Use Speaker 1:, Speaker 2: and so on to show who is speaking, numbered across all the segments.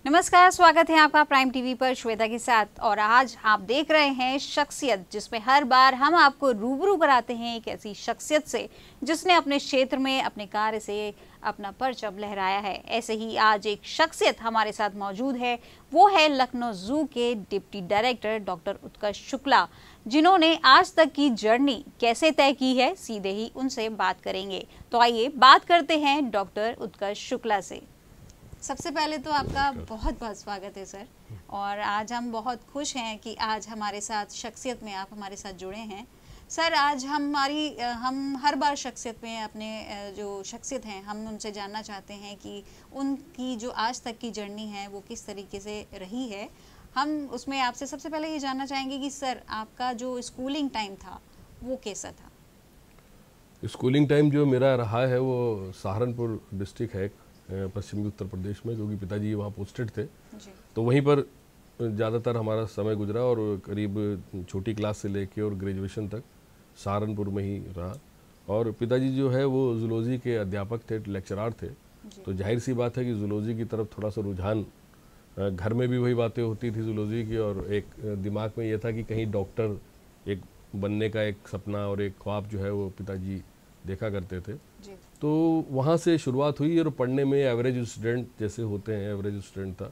Speaker 1: नमस्कार, स्वागत है आपका प्राइम टीवी पर श्वेता के साथ। और आज आप देख रहे हैं शख्सियत, जिसमें हर बार हम आपको रूबरू कराते हैं एक ऐसी शख्सियत से जिसने अपने क्षेत्र में अपने कार्य से अपना परचम लहराया है। ऐसे ही आज एक शख्सियत हमारे साथ मौजूद है, वो है लखनऊ जू के deputy director doctor Utkarsh Shukla, जिन्होंने आज तक की जर्नी कैसे तय की है, सीधे ही उनसे बात करेंगे। तो आइए बात करते हैं डॉक्टर उत्कर्ष शुक्ला से। सबसे पहले तो आपका बहुत बहुत स्वागत है सर। और आज हम बहुत खुश हैं कि आज हमारे साथ शख्सियत में आप हमारे साथ जुड़े हैं। सर, आज हम हर बार शख्सियत में अपने जो शख्सियत हैं हम उनसे जानना चाहते हैं कि उनकी जो आज तक की जर्नी है वो किस तरीके से रही है। हम उसमें आपसे सबसे पहले ये जानना चाहेंगे कि सर, आपका जो स्कूलिंग टाइम था वो कैसा था?
Speaker 2: स्कूलिंग टाइम जो मेरा रहा है वो सहारनपुर डिस्ट्रिक्ट है, पश्चिमी उत्तर प्रदेश में, जो कि पिताजी वहाँ पोस्टेड थे जी। तो वहीं पर ज़्यादातर हमारा समय गुजरा और करीब छोटी क्लास से लेके और ग्रेजुएशन तक सहारनपुर में ही रहा। और पिताजी जो है वो जूलॉजी के अध्यापक थे, लेक्चरार थे, तो जाहिर सी बात है कि जूलॉजी की तरफ थोड़ा सा रुझान, घर में भी वही बातें होती थी जूलॉजी की, और एक दिमाग में ये था कि कहीं डॉक्टर एक बनने का एक सपना और एक ख्वाब जो है वो पिताजी देखा करते थे। तो वहाँ से शुरुआत हुई और पढ़ने में एवरेज स्टूडेंट जैसे होते हैं, एवरेज स्टूडेंट था।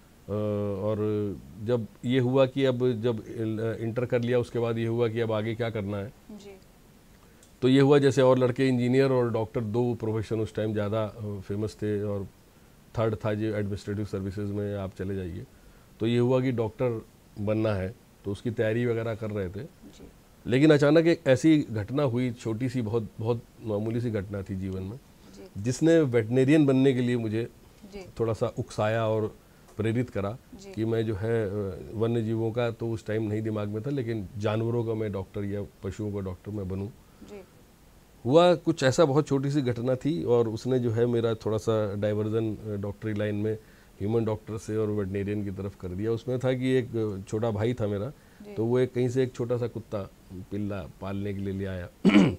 Speaker 2: और जब ये हुआ कि अब जब इंटर कर लिया, उसके बाद ये हुआ कि अब आगे क्या करना है जी। तो ये हुआ जैसे और लड़के इंजीनियर और डॉक्टर, दो प्रोफेशन उस टाइम ज़्यादा फेमस थे, और थर्ड था जो एडमिनिस्ट्रेटिव सर्विसेज में आप चले जाइए। तो ये हुआ कि डॉक्टर बनना है, तो उसकी तैयारी वगैरह कर रहे थे जी। लेकिन अचानक एक ऐसी घटना हुई, छोटी सी, बहुत बहुत मामूली सी घटना थी जीवन में, जिसने वेटनेरियन बनने के लिए मुझे थोड़ा सा उकसाया और प्रेरित करा कि मैं जो है वन्य जीवों का तो उस टाइम नहीं दिमाग में था, लेकिन जानवरों का मैं डॉक्टर या पशुओं का डॉक्टर मैं बनूं। हुआ कुछ ऐसा, बहुत छोटी सी घटना थी, और उसने जो है मेरा थोड़ा सा डाइवर्जन डॉक्टरी लाइन में ह्यूमन डॉक्टर से और वेटनेरियन की तरफ कर दिया। उसमें था कि एक छोटा भाई था मेरा, तो वो कहीं से एक छोटा सा कुत्ता पिल्ला पालने के लिए ले आया।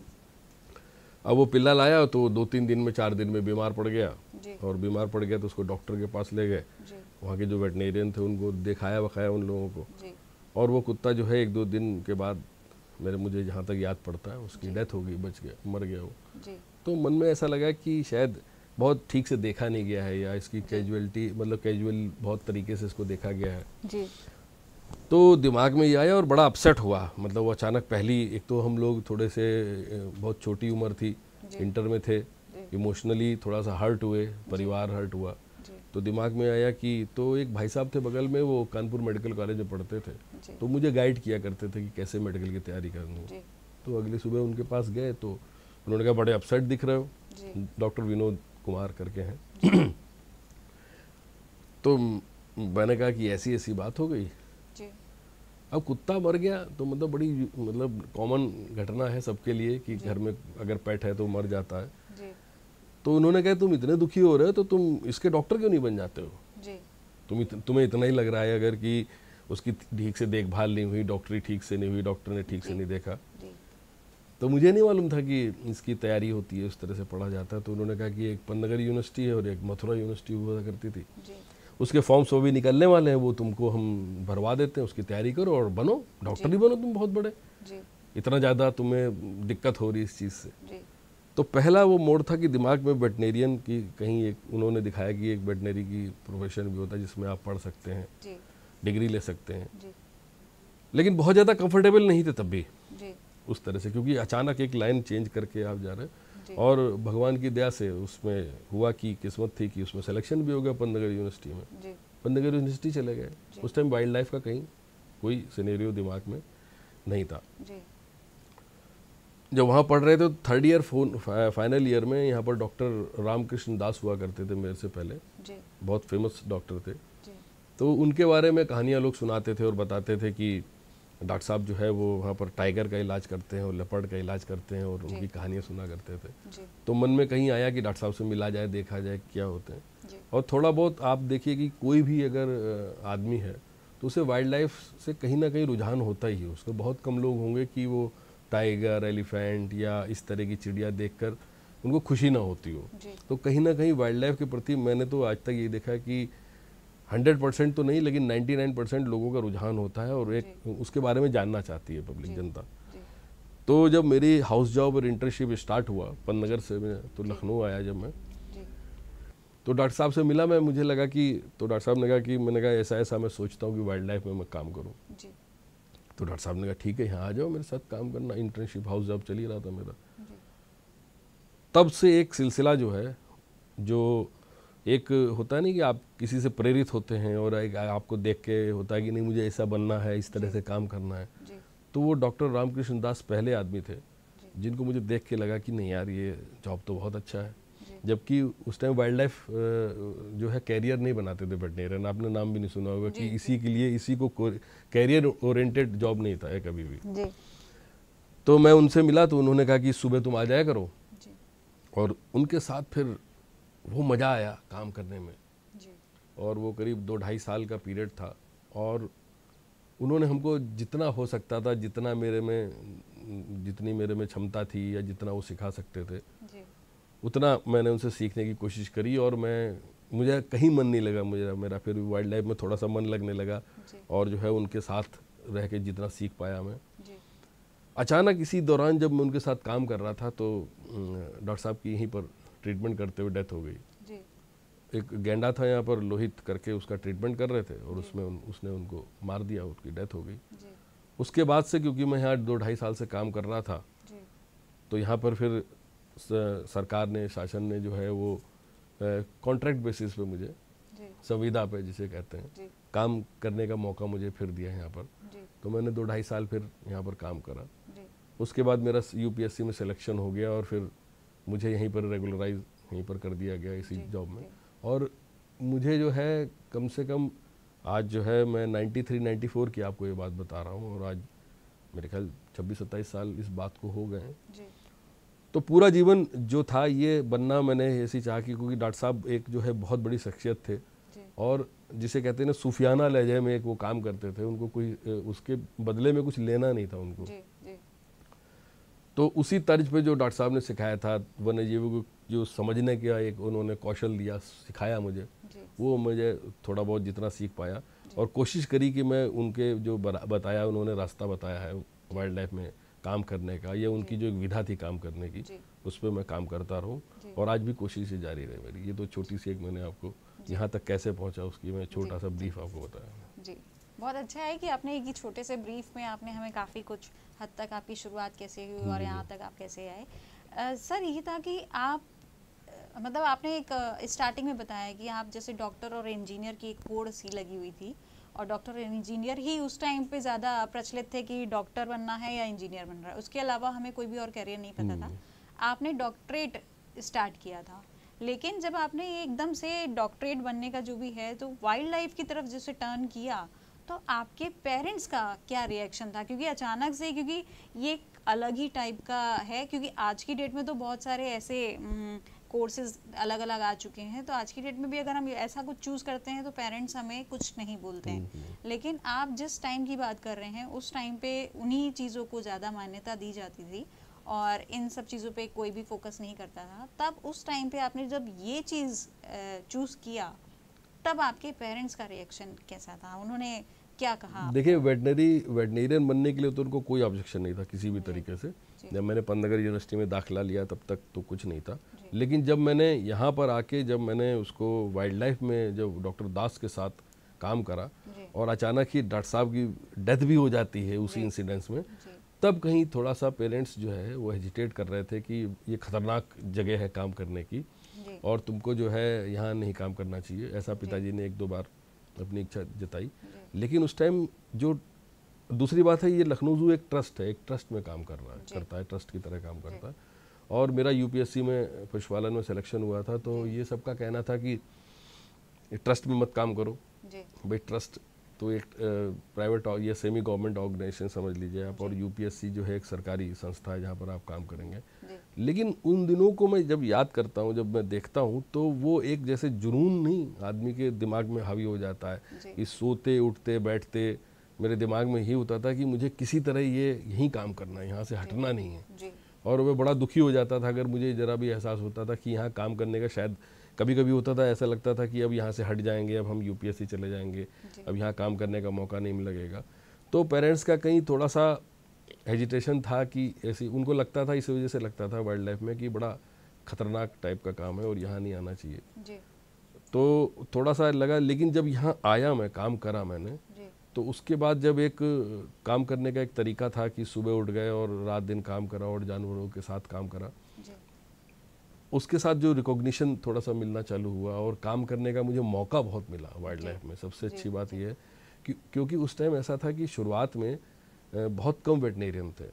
Speaker 2: अब वो पिल्ला लाया तो 2-3 दिन में, 4 दिन में बीमार पड़ गया, और बीमार पड़ गया तो उसको डॉक्टर के पास ले गए। वहाँ के जो वेटनेरियन थे उनको दिखाया वखाया उन लोगों को, और वो कुत्ता जो है 1-2 दिन के बाद मुझे जहाँ तक याद पड़ता है उसकी डेथ हो गई, बच गया, मर गया वो। तो मन में ऐसा लगा कि शायद बहुत ठीक से देखा नहीं गया है, या इसकी कैजुअलिटी, मतलब कैजुअल बहुत तरीके से इसको देखा गया है। तो दिमाग में ये आया और बड़ा अपसेट हुआ। मतलब वो अचानक, पहली एक तो हम लोग थोड़े से, बहुत छोटी उम्र थी, इंटर में थे, इमोशनली थोड़ा सा हर्ट हुए, परिवार हर्ट हुआ। तो दिमाग में आया कि, तो एक भाई साहब थे बगल में, वो कानपुर मेडिकल कॉलेज में पढ़ते थे, तो मुझे गाइड किया करते थे कि कैसे मेडिकल की तैयारी करनी है। तो अगली सुबह उनके पास गए तो उन्होंने कहा बड़े अपसेट दिख रहे हो, डॉक्टर विनोद कुमार करके हैं। तो मैंने कहा कि ऐसी ऐसी बात हो गई। अब कुत्ता मर गया तो मतलब बड़ी, मतलब कॉमन घटना है सबके लिए कि घर में अगर पेट है तो मर जाता है जी। तो उन्होंने कहा तुम इतने दुखी हो रहे हो तो तुम इसके डॉक्टर क्यों नहीं बन जाते हो जी। तुम्हें इतना ही लग रहा है अगर कि उसकी ठीक से देखभाल नहीं हुई, डॉक्टरी ठीक से नहीं हुई, डॉक्टर ने ठीक से नहीं देखा। तो मुझे नहीं मालूम था कि इसकी तैयारी होती है, इस तरह से पढ़ा जाता है। तो उन्होंने कहा कि एक पन्नगर यूनिवर्सिटी है और एक मथुरा यूनिवर्सिटी हुआ करती थी, उसके फॉर्म्स वो भी निकलने वाले हैं, वो तुमको हम भरवा देते हैं, उसकी तैयारी करो और बनो, डॉक्टर ही बनो तुम बहुत बड़े जी। इतना ज़्यादा तुम्हें दिक्कत हो रही इस चीज़ से जी। तो पहला वो मोड़ था कि दिमाग में वेटनेरियन की कहीं एक, उन्होंने दिखाया कि एक वेटनरी की प्रोफेशन भी होता है जिसमें आप पढ़ सकते हैं जी। डिग्री ले सकते हैं जी। लेकिन बहुत ज़्यादा कंफर्टेबल नहीं थे तब भी जी। उस तरह से, क्योंकि अचानक एक लाइन चेंज करके आप जा रहे हैं। और भगवान की दया से उसमें हुआ कि किस्मत थी कि उसमें सिलेक्शन भी हो गया पन्नगर यूनिवर्सिटी में। पन्नगर यूनिवर्सिटी चले गए। उस टाइम वाइल्ड लाइफ का कहीं कोई सिनेरियो दिमाग में नहीं था। जब वहाँ पढ़ रहे थे, थर्ड ईयर फाइनल ईयर में, यहाँ पर डॉक्टर रामकृष्ण दास हुआ करते थे मेरे से पहले, बहुत फेमस डॉक्टर थे। तो उनके बारे में कहानियाँ लोग सुनाते थे और बताते थे कि डॉक्टर साहब जो है वो वहाँ पर टाइगर का इलाज करते हैं और लेपर्ड का इलाज करते हैं, और उनकी कहानियाँ सुना करते थे। तो मन में कहीं आया कि डॉक्टर साहब से मिला जाए, देखा जाए क्या होते हैं। और थोड़ा बहुत आप देखिए कि कोई भी अगर आदमी है तो उसे वाइल्ड लाइफ से कहीं ना कहीं रुझान होता ही है। उसको बहुत कम लोग होंगे कि वो टाइगर, एलिफेंट या इस तरह की चिड़िया देखकर उनको खुशी ना होती हो। तो कहीं ना कहीं वाइल्ड लाइफ के प्रति मैंने तो आज तक ये देखा कि 100% तो नहीं, लेकिन 99% लोगों का रुझान होता है और एक उसके बारे में जानना चाहती है पब्लिक, जनता। तो जब मेरी हाउस जॉब और इंटर्नशिप स्टार्ट हुआ पन्नगर से, मैं तो लखनऊ आया जब मैं, तो डॉक्टर साहब से मिला मैं, मुझे लगा कि, तो डॉक्टर साहब ने कहा कि, मैंने कहा ऐसा ऐसा मैं सोचता हूँ कि वाइल्ड लाइफ में मैं काम करूँ। तो डॉक्टर साहब ने कहा ठीक है यहाँ आ जाओ मेरे साथ काम करना। इंटर्नशिप हाउस जॉब चल ही रहा था मेरा। तब से एक सिलसिला जो है, जो एक होता है नहीं कि आप किसी से प्रेरित होते हैं और एक आपको देख के होता है कि नहीं मुझे ऐसा बनना है, इस तरह से काम करना है, तो वो डॉक्टर रामकृष्ण दास पहले आदमी थे जिनको मुझे देख के लगा कि नहीं यार ये जॉब तो बहुत अच्छा है। जबकि उस टाइम वाइल्ड लाइफ जो है कैरियर नहीं बनाते थे वेटरनरियन, आपने नाम भी नहीं सुना होगा कि इसी के लिए, इसी को कैरियर ओरिएंटेड जॉब नहीं था कभी भी। तो मैं उनसे मिला तो उन्होंने कहा कि सुबह तुम आ जाया करो, और उनके साथ फिर वो मज़ा आया काम करने में। और वो करीब 2-2.5 साल का पीरियड था, और उन्होंने हमको जितना हो सकता था, जितनी मेरे में क्षमता थी या जितना वो सिखा सकते थे, उतना मैंने उनसे सीखने की कोशिश करी। और मुझे कहीं मन नहीं लगा, मेरा फिर वाइल्ड लाइफ में थोड़ा सा मन लगने लगा, और जो है उनके साथ रह के जितना सीख पाया मैं। अचानक इसी दौरान जब मैं उनके साथ काम कर रहा था तो डॉक्टर साहब की यहीं पर ट्रीटमेंट करते हुए डेथ हो गई। एक गेंडा था यहाँ पर, लोहित करके, उसका ट्रीटमेंट कर रहे थे और उसने उनको मार दिया, उसकी डेथ हो गई। उसके बाद से क्योंकि मैं यहाँ 2-2.5 साल से काम कर रहा था, तो यहाँ पर फिर सरकार ने, शासन ने जो है वो कॉन्ट्रैक्ट बेसिस पे मुझे, संविदा पे जिसे कहते हैं, काम करने का मौका मुझे फिर दिया यहाँ पर। तो मैंने 2-2.5 साल फिर यहाँ पर काम करा। उसके बाद मेरा यूपीएससी में सिलेक्शन हो गया और फिर मुझे यहीं पर रेगुलराइज यहीं पर कर दिया गया इसी जॉब में। और मुझे जो है कम से कम आज जो है मैं 93-94 की आपको ये बात बता रहा हूँ, और आज मेरे ख्याल 26-27 साल इस बात को हो गए हैं। तो पूरा जीवन जो था ये बनना मैंने ऐसी चाहा कि, क्योंकि डॉक्टर साहब एक जो है बहुत बड़ी शख्सियत थे, और जिसे कहते हैं ना सूफियाना लहजे में एक वो काम करते थे, उनको कोई उसके बदले में कुछ लेना नहीं था उनको। तो उसी तर्ज पे जो डॉक्टर साहब ने सिखाया था, वन्यजीवों को जो समझने का एक उन्होंने कौशल दिया, सिखाया मुझे, वो मुझे थोड़ा बहुत जितना सीख पाया, और कोशिश करी कि मैं उनके जो बताया, उन्होंने रास्ता बताया है वाइल्ड लाइफ में काम करने का, या उनकी जो एक विधा थी काम करने की, उस पर मैं काम करता रहूं, और आज भी कोशिश जारी रहे मेरी। ये तो छोटी सी एक मैंने आपको यहाँ तक कैसे पहुँचा उसकी मैं छोटा सा ब्रीफ आपको बताया।
Speaker 1: जी, बहुत अच्छा है कि आपने एक छोटे से ब्रीफ में आपने हमें काफ़ी कुछ हद तक आपकी शुरुआत कैसे हुई और यहाँ तक आप कैसे आए। सर ये था कि आप मतलब आपने एक स्टार्टिंग में बताया कि आप जैसे डॉक्टर और इंजीनियर की एक कोड सी लगी हुई थी, और डॉक्टर और इंजीनियर ही उस टाइम पे ज़्यादा प्रचलित थे कि डॉक्टर बनना है या इंजीनियर बन रहा है, उसके अलावा हमें कोई भी और करियर नहीं पता था। आपने डॉक्टरेट स्टार्ट किया था, लेकिन जब आपने एकदम से डॉक्टरेट बनने का जो भी है तो वाइल्ड लाइफ की तरफ जैसे टर्न किया, तो आपके पेरेंट्स का क्या रिएक्शन था? क्योंकि अचानक से, क्योंकि ये एक अलग ही टाइप का है, क्योंकि आज की डेट में तो बहुत सारे ऐसे कोर्सेज अलग अलग आ चुके हैं, तो आज की डेट में भी अगर हम ऐसा कुछ चूज़ करते हैं तो पेरेंट्स हमें कुछ नहीं बोलते हैं। लेकिन आप जिस टाइम की बात कर रहे हैं उस टाइम पे उन्हीं चीज़ों को ज़्यादा मान्यता दी जाती थी और इन सब चीज़ों पे कोई भी फोकस नहीं करता था। तब उस टाइम पे आपने जब ये चीज़ चूज़ किया, तब आपके पेरेंट्स का रिएक्शन कैसा था? उन्होंने क्या कहा?
Speaker 2: देखिए, वेटनेरियन बनने के लिए तो उनको कोई ऑब्जेक्शन नहीं था किसी भी तरीके से। जब मैंने पन्नगर यूनिवर्सिटी में दाखिला लिया तब तक तो कुछ नहीं था, लेकिन जब मैंने यहाँ पर आके जब मैंने उसको वाइल्ड लाइफ में जब डॉक्टर दास के साथ काम करा और अचानक ही डॉक्टर साहब की डेथ भी हो जाती है उसी इंसिडेंस में, तब कहीं थोड़ा सा पेरेंट्स जो है वो हेजिटेट कर रहे थे कि ये खतरनाक जगह है काम करने की और तुमको जो है यहाँ नहीं काम करना चाहिए। ऐसा पिताजी ने 1-2 बार अपनी इच्छा जताई। लेकिन उस टाइम जो दूसरी बात है, ये लखनऊ ज़ू एक ट्रस्ट है, एक ट्रस्ट में काम करता है, ट्रस्ट की तरह काम करता है। और मेरा यूपीएससी में पशुपालन में सिलेक्शन हुआ था, तो ये सबका कहना था कि ट्रस्ट में मत काम करो भाई। ट्रस्ट तो एक प्राइवेट या सेमी गवर्नमेंट ऑर्गेनाइजेशन समझ लीजिए आप, और यूपीएससी जो है एक सरकारी संस्था है जहाँ पर आप काम करेंगे। लेकिन उन दिनों को मैं जब याद करता हूँ, जब मैं देखता हूँ, तो वो एक जैसे जुनून नहीं आदमी के दिमाग में हावी हो जाता है। इस सोते उठते बैठते मेरे दिमाग में ही होता था कि मुझे किसी तरह ये यहीं काम करना है, यहाँ से हटना नहीं है। और मैं बड़ा दुखी हो जाता था अगर मुझे ज़रा भी एहसास होता था कि यहाँ काम करने का शायद कभी कभी होता था, ऐसा लगता था कि अब यहाँ से हट जाएंगे, अब हम यूपीएससी चले जाएंगे, अब यहाँ काम करने का मौका नहीं लगेगा। तो पेरेंट्स का कहीं थोड़ा सा हेजिटेशन था कि ऐसी उनको लगता था, इस वजह से लगता था वाइल्ड लाइफ में कि बड़ा खतरनाक टाइप का काम है और यहाँ नहीं आना चाहिए जी। तो थोड़ा सा लगा, लेकिन जब यहाँ आया मैं, काम करा मैंने जी। तो उसके बाद जब एक काम करने का एक तरीका था कि सुबह उठ गए और रात दिन काम करा और जानवरों के साथ काम करा जी। उसके साथ जो रिकॉग्निशन थोड़ा सा मिलना चालू हुआ और काम करने का मुझे मौका बहुत मिला वाइल्ड लाइफ में। सबसे अच्छी बात यह है कि क्योंकि उस टाइम ऐसा था कि शुरुआत में बहुत कम वेटनेरियन थे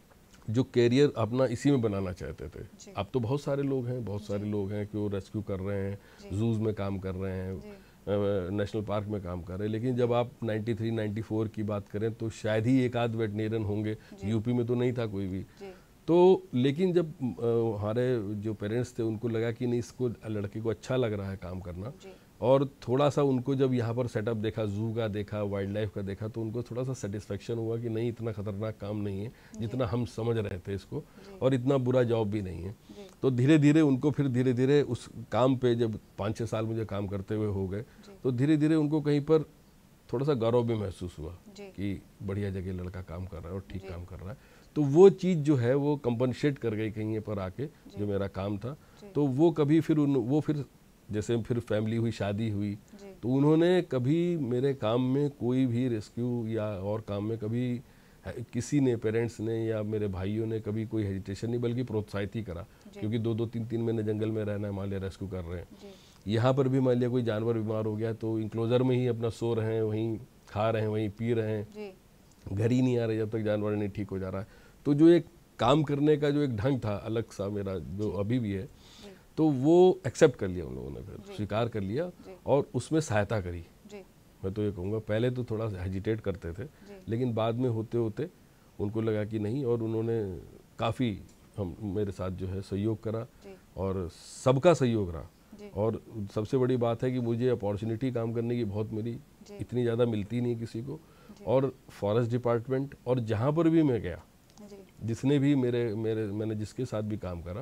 Speaker 2: जो कैरियर अपना इसी में बनाना चाहते थे। अब तो बहुत सारे लोग हैं, बहुत सारे लोग हैं कि वो रेस्क्यू कर रहे हैं, जूज में काम कर रहे हैं, नेशनल पार्क में काम कर रहे हैं। लेकिन जब आप 93, 94 की बात करें तो शायद ही एक आध वेटनेरियन होंगे, यूपी में तो नहीं था कोई भी। तो लेकिन जब हमारे जो पेरेंट्स थे उनको लगा कि नहीं, इसको लड़के को अच्छा लग रहा है काम करना, और थोड़ा सा उनको जब यहाँ पर सेटअप देखा, जू का देखा, वाइल्ड लाइफ का देखा, तो उनको थोड़ा सा सेटिस्फेक्शन हुआ कि नहीं, इतना खतरनाक काम नहीं है जितना हम समझ रहे थे इसको, और इतना बुरा जॉब भी नहीं है। तो धीरे धीरे उनको फिर धीरे धीरे उस काम पे जब 5-6 साल मुझे काम करते हुए हो गए, तो धीरे धीरे उनको कहीं पर थोड़ा सा गौरव भी महसूस हुआ कि बढ़िया जगह लड़का काम कर रहा है और ठीक काम कर रहा है। तो वो चीज़ जो है वो कंपनसेट कर गई कहीं पर आके, जो मेरा काम था। तो वो कभी फिर वो फिर जैसे फिर फैमिली हुई, शादी हुई, तो उन्होंने कभी मेरे काम में कोई भी रेस्क्यू या और काम में कभी किसी ने, पेरेंट्स ने या मेरे भाइयों ने कभी कोई हेजिटेशन नहीं, बल्कि प्रोत्साहित ही करा। क्योंकि 2-2, 3-3 महीने जंगल में रहना है, मान लिया रेस्क्यू कर रहे हैं, यहाँ पर भी मान लिया कोई जानवर बीमार हो गया तो इंक्लोजर में ही अपना सो रहे हैं, वहीं खा रहे हैं, वहीं पी रहे हैं, घर ही नहीं आ रहे जब तक जानवर नहीं ठीक हो जा रहा है। तो जो एक काम करने का जो एक ढंग था अलग सा मेरा, जो अभी भी है, तो वो एक्सेप्ट कर लिया उन लोगों ने, फिर स्वीकार कर लिया और उसमें सहायता करी। मैं तो ये कहूँगा, पहले तो थोड़ा हेजिटेट करते थे, लेकिन बाद में होते होते उनको लगा कि नहीं, और उन्होंने काफ़ी मेरे साथ जो है सहयोग करा और सबका सहयोग रहा। और सबसे बड़ी बात है कि मुझे अपॉर्चुनिटी काम करने की बहुत मिली, इतनी ज़्यादा मिलती नहीं किसी को। और फॉरेस्ट डिपार्टमेंट और जहाँ पर भी मैं गया, जिसने भी मैंने जिसके साथ भी काम करा,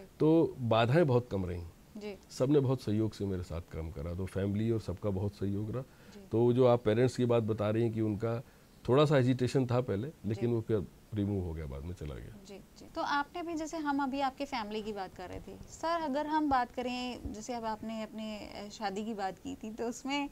Speaker 2: तो बाधाएं बहुत कम रहीं, सबने बहुत सहयोग से मेरे साथ काम करा। तो फैमिली और सबका बहुत सहयोग रहा। तो जो आप पेरेंट्स की बात बता रही हैं कि उनका थोड़ा सा हेजिटेशन था पहले, लेकिन वो फिर रिमूव हो गया, बाद में चला गया।
Speaker 1: जी जी। तो आपने भी, जैसे हम अभी आपके फैमिली की बात कर रहे थे सर, अगर हम बात करें, जैसे अब आपने अपने शादी की बात की थी, तो उसमें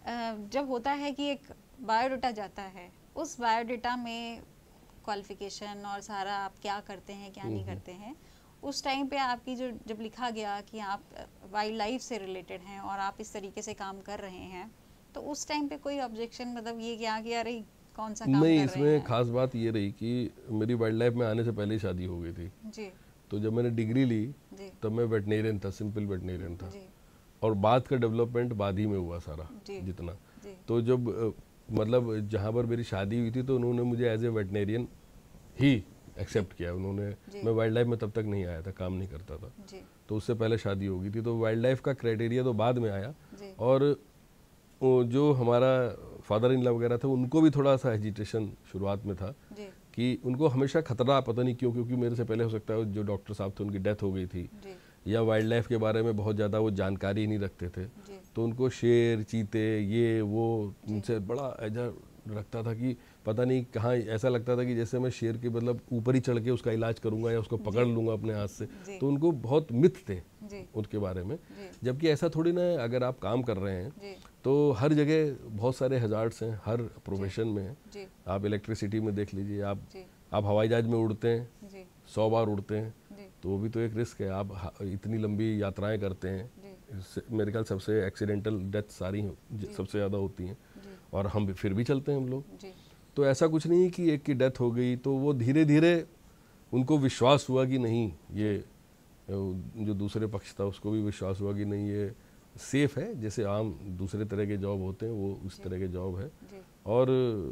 Speaker 1: जब होता है कि एक बायोडाटा जाता है, उस बायोडाटा में क्वालिफिकेशन और सारा आप क्या करते हैं क्या नहीं करते हैं, उस टाइम पे आपकी जो जब लिखा गया कि आप वाइल्ड लाइफ से रिलेटेड हैं और आप इस तरीके से काम कर रहे हैं, तो उस टाइम पे कोई ऑब्जेक्शन, मतलब ये क्या कि अरे कौन सा काम
Speaker 2: नहीं,
Speaker 1: कर
Speaker 2: इसमें
Speaker 1: रहे हैं?
Speaker 2: खास बात ये रही कि मेरी वाइल्ड लाइफ में आने से पहले ही शादी हो गई थी जी। तो जब मैंने डिग्री ली तब मैं वेटनेरियन था, सिंपल वेटनेरियन था जी। और बाद का डेवलपमेंट बाद ही में हुआ सारा जितना जी। तो जब मतलब जहाँ पर मेरी शादी हुई थी तो उन्होंने मुझे एज ए वेटनेरियन ही एक्सेप्ट किया उन्होंने। मैं वाइल्ड लाइफ में तब तक नहीं आया था, काम नहीं करता था जी। तो उससे पहले शादी हो गई थी, तो वाइल्ड लाइफ का क्राइटेरिया तो बाद में आया। और जो हमारा फादर इन लॉ वगैरह थे उनको भी थोड़ा सा हेजिटेशन शुरुआत में था कि उनको हमेशा खतरा, पता नहीं क्यों, क्योंकि मेरे से पहले हो सकता है जो डॉक्टर साहब थे उनकी डेथ हो गई थी, या वाइल्ड लाइफ के बारे में बहुत ज़्यादा वो जानकारी नहीं रखते थे, तो उनको शेर, चीते, ये वो उनसे बड़ा ऐजा लगता था कि पता नहीं कहाँ, ऐसा लगता था कि जैसे मैं शेर के मतलब ऊपर ही चढ़ के उसका इलाज करूंगा या उसको पकड़ लूंगा अपने हाथ से। तो उनको बहुत मिथ थे उनके बारे में, जबकि ऐसा थोड़ी ना है। अगर आप काम कर रहे हैं तो हर जगह बहुत सारे हजार्ड्स हैं, हर प्रोफेशन में है। आप इलेक्ट्रिसिटी में देख लीजिए, आप हवाई जहाज में उड़ते हैं, 100 बार उड़ते हैं, तो वो भी तो एक रिस्क है। आप इतनी लंबी यात्राएं करते हैं, मेरे ख्याल सबसे एक्सीडेंटल डेथ सारी सबसे ज़्यादा होती हैं, और हम फिर भी चलते हैं हम लोग। तो ऐसा कुछ नहीं कि एक की डेथ हो गई तो वो धीरे धीरे उनको विश्वास हुआ कि नहीं, ये जो दूसरे पक्ष था उसको भी विश्वास हुआ कि नहीं, ये सेफ है, जैसे आम दूसरे तरह के जॉब होते हैं वो उस तरह के जॉब है। और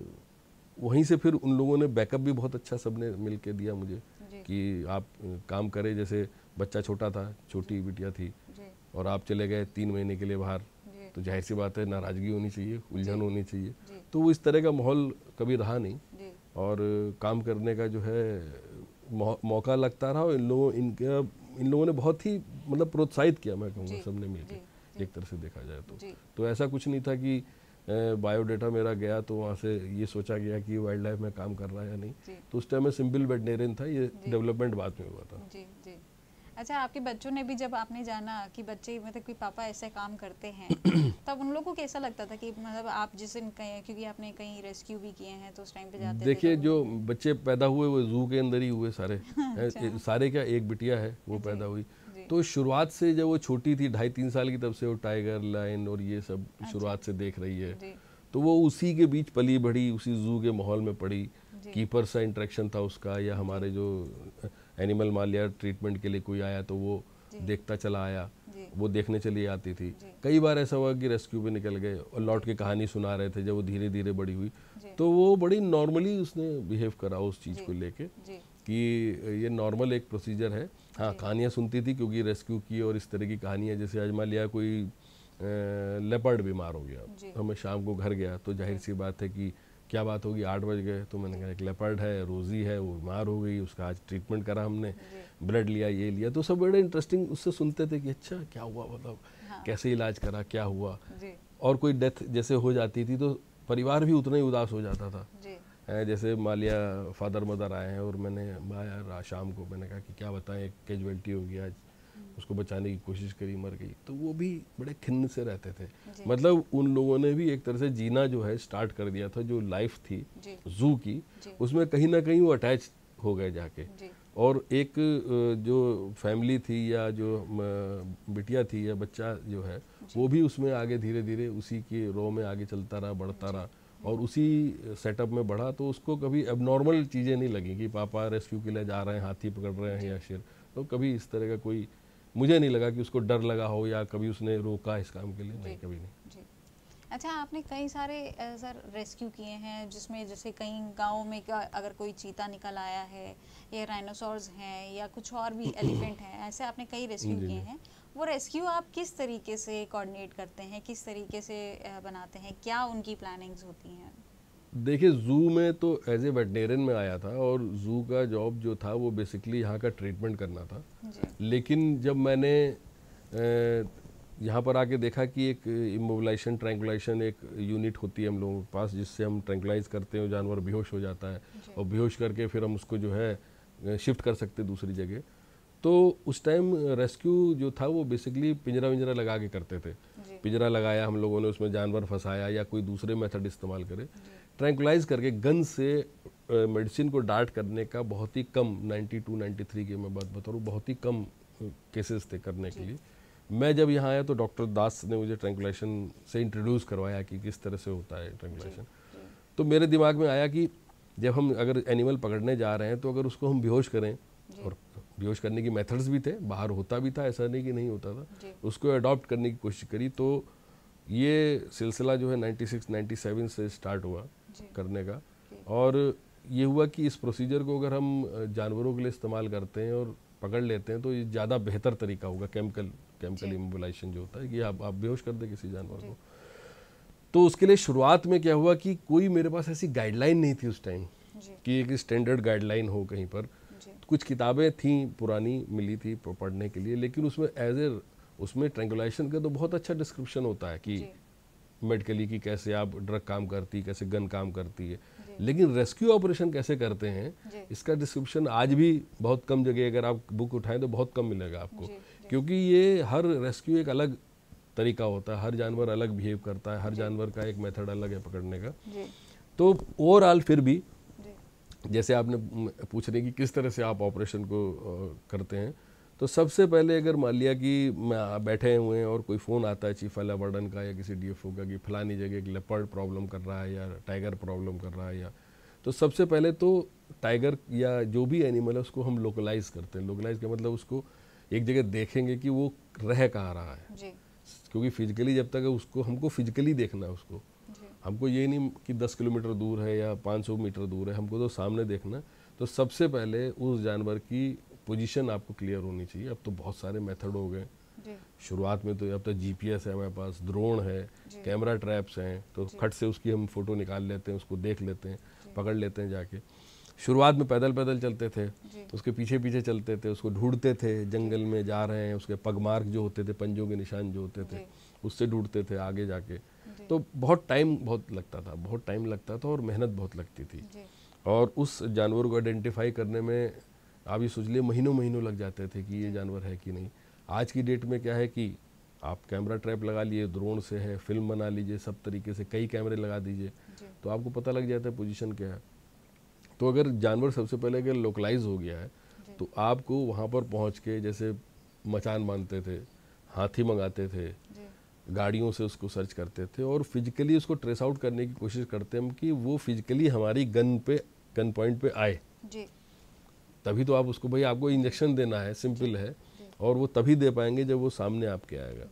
Speaker 2: वहीं से फिर उन लोगों ने बैकअप भी बहुत अच्छा सबने मिल के दिया मुझे कि आप काम करें। जैसे बच्चा छोटा था, छोटी बिटिया थी, और आप चले गए 3 महीने के लिए बाहर, तो जाहिर सी बात है नाराज़गी होनी चाहिए, उलझन होनी चाहिए। तो वो इस तरह का माहौल कभी रहा नहीं, और काम करने का जो है मौका लगता रहा और इन लोगों ने बहुत ही मतलब प्रोत्साहित किया, मैं कहूँगा सबने मिलकर, एक तरह से देखा जाए तो ऐसा कुछ नहीं था कि बायोडाटा मेरा गया तो वहाँ से ये सोचा गया कि वाइल्ड लाइफ में काम कर रहा है या नहीं, तो उस टाइम में सिंपल वेटनेरियन था, ये डेवलपमेंट बाद में हुआ था।
Speaker 1: जी जी। अच्छा, आपके बच्चों ने भी जब आपने जाना कि बच्चे मतलब कि पापा ऐसे काम करते हैं तब उन लोगों को कैसा लगता था कि मतलब आप जिस दिन कहीं, क्योंकि आपने कहीं रेस्क्यू भी किए हैं तो उस टाइम पे जाते
Speaker 2: देखिए जो बच्चे पैदा हुए वो जू के अंदर ही हुए सारे।
Speaker 1: अच्छा।
Speaker 2: सारे क्या, एक बिटिया है वो पैदा हुई, तो शुरुआत से जब वो छोटी थी 2.5-3 साल की, तब से वो टाइगर, लायन और ये सब शुरुआत से देख रही है, तो वो उसी के बीच पली बढ़ी, उसी जू के माहौल में पड़ी। कीपर सा इंटरेक्शन था उसका, या हमारे जो एनिमल मालिया ट्रीटमेंट के लिए कोई आया तो वो देखता चला आया, वो देखने चली आती थी। कई बार ऐसा हुआ कि रेस्क्यू पे निकल गए और लौट के कहानी सुना रहे थे। जब वो धीरे धीरे बड़ी हुई तो वो बड़ी नॉर्मली उसने बिहेव करा उस चीज़ को लेके कि ये नॉर्मल एक प्रोसीजर है। हाँ, कहानियाँ सुनती थी क्योंकि रेस्क्यू की और इस तरह की कहानियाँ, जैसे आज मान लिया कोई लेपर्ड बीमार हो गया तो मैं शाम को घर गया तो जाहिर सी बात है कि क्या बात होगी, 8 बज गए तो मैंने कहा एक लेपर्ड है, रोज़ी है, वो बीमार हो गई, उसका आज ट्रीटमेंट करा हमने, ब्लड लिया, ये लिया, तो सब बड़े इंटरेस्टिंग उससे सुनते थे कि अच्छा क्या हुआ, मतलब कैसे इलाज करा, क्या हुआ। और कोई डेथ जैसे हो जाती थी तो परिवार भी उतना ही उदास हो जाता था। जैसे मान लिया फादर मदर आए हैं और मैंने आया शाम को, मैंने कहा कि क्या बताएं, एक कैजुअलिटी हो गया आज, उसको बचाने की कोशिश करी, मर गई, तो वो भी बड़े खिन्न से रहते थे। मतलब उन लोगों ने भी एक तरह से जीना जो है स्टार्ट कर दिया था, जो लाइफ थी जू की, उसमें कहीं ना कहीं वो अटैच हो गए जाके। और एक जो फैमिली थी या जो बिटिया थी या बच्चा जो है, वो भी उसमें आगे धीरे धीरे उसी के रो में आगे चलता रहा, बढ़ता रहा और उसी सेटअप में बढ़ा। तो उसको कभी एबनॉर्मल चीज़ें नहीं लगी कि पापा रेस्क्यू के लिए जा रहे हैं, हाथी पकड़ रहे हैं या शेर, तो कभी इस तरह का कोई मुझे नहीं लगा कि उसको डर लगा हो या कभी उसने रोका इस काम के लिए, नहीं, कभी नहीं।
Speaker 1: जी। अच्छा, आपने कई सारे सर रेस्क्यू किए हैं जिसमें जैसे कई गाँव में अगर कोई चीता निकल आया है या राइनोसॉर्स हैं या कुछ और भी एलिफेंट हैं, ऐसे आपने कई रेस्क्यू किए हैं। वो रेस्क्यू आप किस तरीके से कोऑर्डिनेट करते हैं, किस तरीके से बनाते हैं, क्या उनकी प्लानिंग्स होती हैं?
Speaker 2: देखिए, जू में तो एज ए वेटनेरियन में आया था और जू का जॉब जो था वो बेसिकली यहाँ का ट्रीटमेंट करना था। लेकिन जब मैंने यहाँ पर आके देखा कि एक इमोबिलाइजेशन ट्रैंकुलाइजेशन एक यूनिट होती है हम लोगों के पास, जिससे हम ट्रैंकुलाइज करते हैं, जानवर बेहोश हो जाता है और बेहोश करके फिर हम उसको जो है शिफ्ट कर सकते दूसरी जगह। तो उस टाइम रेस्क्यू जो था वो बेसिकली पिंजरा विंजरा लगा के करते थे। पिंजरा लगाया हम लोगों ने, उसमें जानवर फंसाया या कोई दूसरे मेथड इस्तेमाल करे, ट्रैंकुलाइज करके गन से मेडिसिन को डार्ट करने का बहुत ही कम 92-93 की मैं बात बता रहा हूँ, बहुत ही कम केसेस थे करने के लिए। मैं जब यहाँ आया तो डॉक्टर दास ने मुझे ट्रैंकुलेशन से इंट्रोड्यूस करवाया कि किस तरह से होता है ट्रैंकुलेशन। तो मेरे दिमाग में आया कि जब हम अगर एनिमल पकड़ने जा रहे हैं तो अगर उसको हम बेहोश करें, और बेहोश करने की मेथड्स भी थे, बाहर होता भी था, ऐसा नहीं कि नहीं होता था, उसको अडॉप्ट करने की कोशिश करी। तो ये सिलसिला जो है 96-97 से स्टार्ट हुआ करने का। और ये हुआ कि इस प्रोसीजर को अगर हम जानवरों के लिए इस्तेमाल करते हैं और पकड़ लेते हैं तो ये ज़्यादा बेहतर तरीका होगा, केमिकल इमोबिलाइजेशन जो होता है कि आप बेहोश कर दें किसी जानवर को। तो उसके लिए शुरुआत में क्या हुआ कि कोई मेरे पास ऐसी गाइडलाइन नहीं थी उस टाइम कि एक स्टैंडर्ड गाइडलाइन हो कहीं पर। कुछ किताबें थी पुरानी मिली थी पढ़ने के लिए, लेकिन उसमें उसमें ट्रैंकुलाइजेशन का तो बहुत अच्छा डिस्क्रिप्शन होता है कि मेडिकली कि कैसे आप ड्रग काम करती है, कैसे गन काम करती है, लेकिन रेस्क्यू ऑपरेशन कैसे करते हैं इसका डिस्क्रिप्शन आज भी बहुत कम जगह, अगर आप बुक उठाएं तो बहुत कम मिलेगा आपको, क्योंकि ये हर रेस्क्यू एक अलग तरीका होता है, हर जानवर अलग बिहेव करता है, हर जानवर का एक मेथड अलग है पकड़ने का। तो ओवरऑल फिर भी जैसे आपने पूछ रहे कि किस तरह से आप ऑपरेशन को करते हैं, तो सबसे पहले अगर मान लिया कि बैठे हुए हैं और कोई फ़ोन आता है चीफ वाला वार्डन का या किसी डीएफओ का कि फलानी जगह एक लेपर्ड प्रॉब्लम कर रहा है या टाइगर प्रॉब्लम कर रहा है, या तो सबसे पहले तो टाइगर या जो भी एनिमल है उसको हम लोकलाइज करते हैं। लोकलाइज का मतलब उसको एक जगह देखेंगे कि वो रह कहाँ रहा है, क्योंकि फिजिकली जब तक उसको हमको फिजिकली देखना है, उसको हमको ये नहीं कि 10 किलोमीटर दूर है या 500 मीटर दूर है, हमको तो सामने देखना। तो सबसे पहले उस जानवर की पोजीशन आपको क्लियर होनी चाहिए। अब तो बहुत सारे मेथड हो गए, शुरुआत में तो अब तो जीपीएस है हमारे पास, ड्रोन है, कैमरा ट्रैप्स हैं, तो खट से उसकी हम फोटो निकाल लेते हैं, उसको देख लेते हैं, पकड़ लेते हैं जाके। शुरुआत में पैदल पैदल चलते थे, उसके पीछे पीछे चलते थे, उसको ढूंढते थे, जंगल में जा रहे हैं, उसके पग मार्क जो होते थे, पंजों के निशान जो होते थे, उससे ढूंढते थे आगे जाके। तो बहुत टाइम लगता था और मेहनत बहुत लगती थी। और उस जानवर को आइडेंटिफाई करने में आप ये सोच लिए महीनों महीनों लग जाते थे कि ये जानवर है कि नहीं। आज की डेट में क्या है कि आप कैमरा ट्रैप लगा लिए, ड्रोन से है, फिल्म बना लीजिए, सब तरीके से कई कैमरे लगा दीजिए तो आपको पता लग जाता है पोजीशन क्या है। तो अगर जानवर सबसे पहले अगर लोकलाइज हो गया है तो आपको वहाँ पर पहुँच के, जैसे मचान बांधते थे, हाथी मंगाते थे, गाड़ियों से उसको सर्च करते थे और फिजिकली उसको ट्रेस आउट करने की कोशिश करते हम कि वो फिजिकली हमारी गन पॉइंट पे आए। तभी तो आप उसको, भाई आपको इंजेक्शन देना है, सिंपल है, और वो तभी दे पाएंगे जब वो सामने आपके आएगा।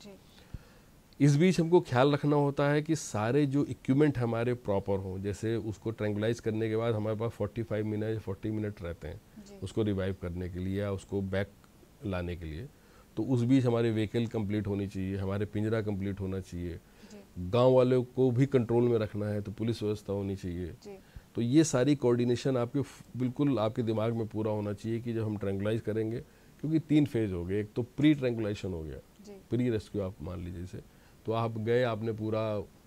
Speaker 2: इस बीच हमको ख्याल रखना होता है कि सारे जो इक्विपमेंट हमारे प्रॉपर हों। जैसे उसको ट्रैंकुलाइज करने के बाद हमारे पास 45 मिनट या 40 मिनट रहते हैं उसको रिवाइव करने के लिए या उसको बैक लाने के लिए। तो उस बीच हमारे व्हीकल कंप्लीट होनी चाहिए, हमारे पिंजरा कंप्लीट होना चाहिए, गांव वालों को भी कंट्रोल में रखना है तो पुलिस व्यवस्था होनी चाहिए। तो ये सारी कोऑर्डिनेशन आपके बिल्कुल आपके दिमाग में पूरा होना चाहिए कि जब हम ट्रैंकुलाइज करेंगे, क्योंकि 3 फेज हो गए। एक तो प्री ट्रैंकुलाइजेशन हो गया, प्री रेस्क्यू आप मान लीजिए इसे। तो आप गए, आपने पूरा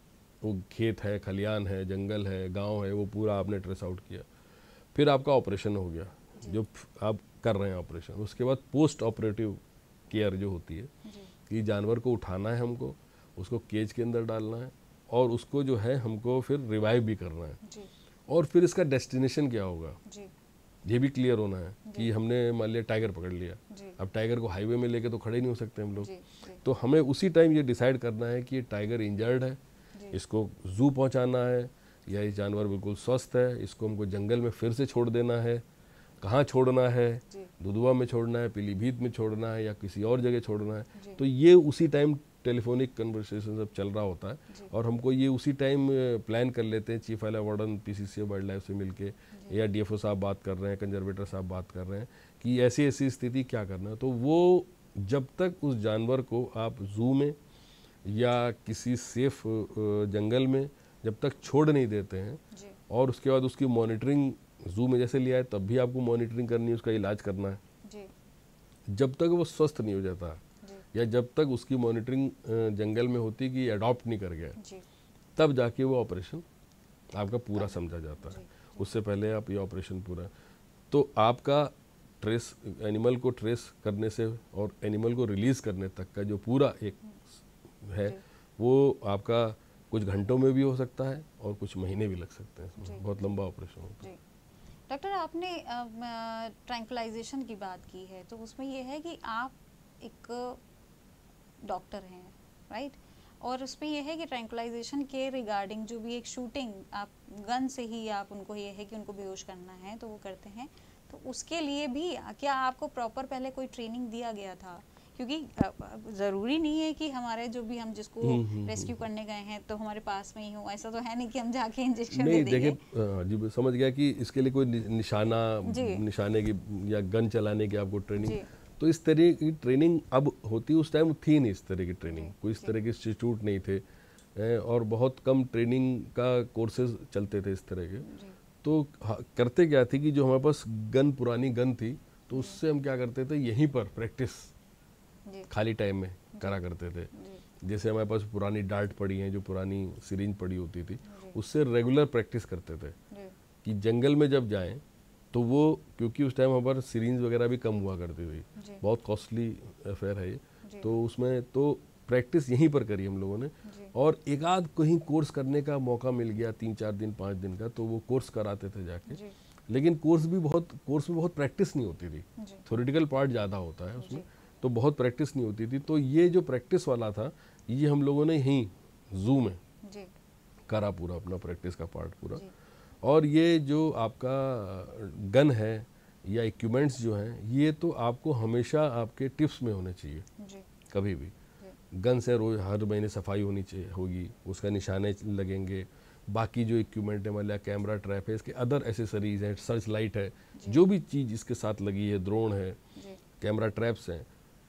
Speaker 2: वो खेत है, खलियान है, जंगल है, गांव है, वो पूरा आपने ट्रेस आउट किया। फिर आपका ऑपरेशन हो गया जो आप कर रहे हैं ऑपरेशन। उसके बाद पोस्ट ऑपरेटिव केयर जो होती है कि जानवर को उठाना है हमको, उसको केज के अंदर डालना है और उसको जो है हमको फिर रिवाइव भी करना है। और फिर इसका डेस्टिनेशन क्या होगा ये भी क्लियर होना है कि हमने मान लिया टाइगर पकड़ लिया, अब टाइगर को हाईवे में लेके तो खड़े नहीं हो सकते हम लोग। तो हमें उसी टाइम ये डिसाइड करना है कि ये टाइगर इंजर्ड है, इसको जू पहुंचाना है या ये जानवर बिल्कुल स्वस्थ है, इसको हमको जंगल में फिर से छोड़ देना है, कहाँ छोड़ना है, दुधवा में छोड़ना है, पीलीभीत में छोड़ना है या किसी और जगह छोड़ना है। तो ये उसी टाइम टेलीफोनिक कन्वर्सेशन सब चल रहा होता है और हमको ये उसी टाइम प्लान कर लेते हैं। Chief wild warden PCC wildlife से मिलके या डीएफओ साहब बात कर रहे हैं, कंजर्वेटर साहब बात कर रहे हैं कि ऐसी ऐसी स्थिति क्या करना है। तो वो जब तक उस जानवर को आप जू में या किसी सेफ जंगल में जब तक छोड़ नहीं देते हैं और उसके बाद उसकी मॉनिटरिंग जू में जैसे लिया है तब भी आपको मॉनिटरिंग करनी है, उसका इलाज करना है जब तक वो स्वस्थ नहीं हो जाता या जब तक उसकी मॉनिटरिंग जंगल में होती कि अडॉप्ट नहीं कर गया, तब जाके वो ऑपरेशन आपका पूरा समझा जाता है। उससे पहले आप ये ऑपरेशन पूरा, तो आपका ट्रेस एनिमल को ट्रेस करने से और एनिमल को रिलीज करने तक का जो पूरा एक है वो आपका कुछ घंटों में भी हो सकता है और कुछ महीने भी लग सकते हैं। इसमें बहुत लंबा ऑपरेशन होता है।
Speaker 1: डॉक्टर, आपने ट्रैंकुलाइजेशन की बात की है तो उसमें ये है कि आप एक डॉक्टर हैं, राइट, और उसमें यह है कि ट्रैंकुलाइजेशन के रिगार्डिंग जो भी एक शूटिंग आप गन से ही आप उनको ये है कि उनको बेहोश करना है तो वो करते हैं, तो उसके लिए भी क्या आपको प्रॉपर पहले कोई ट्रेनिंग दिया गया था? क्योंकि ज़रूरी नहीं है कि हमारे जो भी हम जिसको रेस्क्यू करने गए हैं तो हमारे पास में ही हो, ऐसा तो है नहीं कि हम जाके इंजेक्शन दे देंगे।
Speaker 2: देखिए जी समझ गया कि इसके लिए कोई निशाने की या गन चलाने की आपको ट्रेनिंग, तो इस तरह की ट्रेनिंग अब होती, उस टाइम थी नहीं इस तरह की ट्रेनिंग, कोई इस तरह के इंस्टीट्यूट नहीं थे और बहुत कम ट्रेनिंग का कोर्सेज चलते थे इस तरह के। तो करते क्या थी कि जो हमारे पास पुरानी गन थी तो उससे हम क्या करते थे, यहीं पर प्रैक्टिस खाली टाइम में करा करते थे। जैसे हमारे पास पुरानी डार्ट पड़ी है, जो पुरानी सिरिंज पड़ी होती थी, उससे रेगुलर प्रैक्टिस करते थे कि जंगल में जब जाएं तो वो, क्योंकि उस टाइम हमारे सिरिंज वगैरह भी कम हुआ करती थी, बहुत कॉस्टली अफेयर है ये, तो उसमें तो प्रैक्टिस यहीं पर करी हम लोगों ने। और एक आध कहीं कोर्स करने का मौका मिल गया 3-4 दिन 5 दिन का, तो वो कोर्स कराते थे जाके। लेकिन कोर्स में बहुत प्रैक्टिस नहीं होती थी, थ्योरेटिकल पार्ट ज़्यादा होता है उसमें, तो बहुत प्रैक्टिस नहीं होती थी। तो ये जो प्रैक्टिस वाला था ये हम लोगों ने यहीं जू में करा पूरा अपना प्रैक्टिस का पार्ट पूरा। और ये जो आपका गन है या इक्विपमेंट्स जो हैं, ये तो आपको हमेशा आपके टिप्स में होने चाहिए। कभी भी गन से रोज हर महीने सफाई होगी, उसका निशाने लगेंगे। बाकी जो इक्विपमेंट है, मतलब कैमरा ट्रैप है, इसके अदर एसेसरीज हैं, सर्च लाइट है, जो भी चीज़ इसके साथ लगी है, ड्रोन है, कैमरा ट्रैप्स हैं,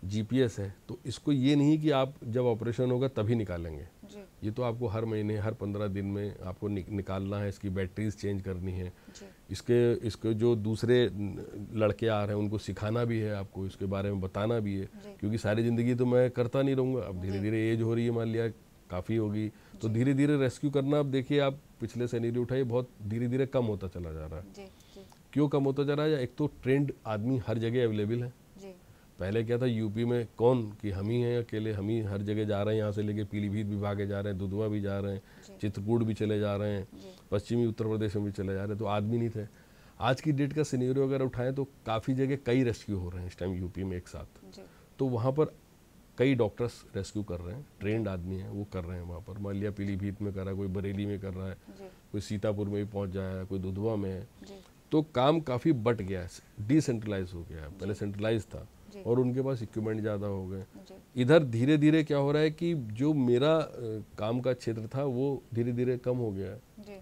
Speaker 2: जीपीएस है, तो इसको ये नहीं कि आप जब ऑपरेशन होगा तभी निकालेंगे
Speaker 1: जी।
Speaker 2: ये तो आपको हर महीने हर 15 दिन में आपको निकालना है, इसकी बैटरीज चेंज करनी है
Speaker 1: जी।
Speaker 2: इसके जो दूसरे लड़के आ रहे हैं उनको सिखाना भी है, आपको इसके बारे में बताना भी है, क्योंकि सारी ज़िंदगी तो मैं करता नहीं रहूँगा। अब धीरे धीरे एज हो रही है, मान लिया काफ़ी होगी, तो धीरे धीरे रेस्क्यू करना, अब देखिए आप पिछले शनिवार उठाइए, बहुत धीरे धीरे कम होता चला जा रहा है।
Speaker 1: जी, जी।
Speaker 2: क्यों कम होता जा रहा है? एक तो ट्रेंड आदमी हर जगह अवेलेबल है।
Speaker 1: जी।
Speaker 2: पहले क्या था, यूपी में कौन कि हम ही हैं अकेले, हम ही हर जगह जा रहे हैं, यहाँ से लेके पीलीभीत भी भागे जा रहे हैं, दुधवा भी जा रहे हैं, चित्रकूट भी चले जा रहे हैं, पश्चिमी उत्तर प्रदेश में भी चले जा रहे हैं, तो आदमी नहीं थे। आज की डेट का सिनेरियो अगर उठाएं तो काफ़ी जगह कई रेस्क्यू हो रहे हैं इस टाइम यूपी में एक साथ। तो वहाँ पर कई डॉक्टर्स रेस्क्यू कर रहे हैं, ट्रेंड आदमी हैं वो कर रहे हैं वहाँ पर। मान लिया पीलीभीत में कर रहा है, कोई बरेली में कर रहा है, कोई सीतापुर में भी पहुँच जाया है, कोई दुधवा में है। तो काम काफ़ी बट गया है, डिसेंट्रलाइज हो गया है। पहले सेंट्रलाइज था और उनके पास इक्विपमेंट ज़्यादा हो गए। इधर धीरे धीरे क्या हो रहा है कि जो मेरा काम का क्षेत्र था वो धीरे धीरे कम हो गया है,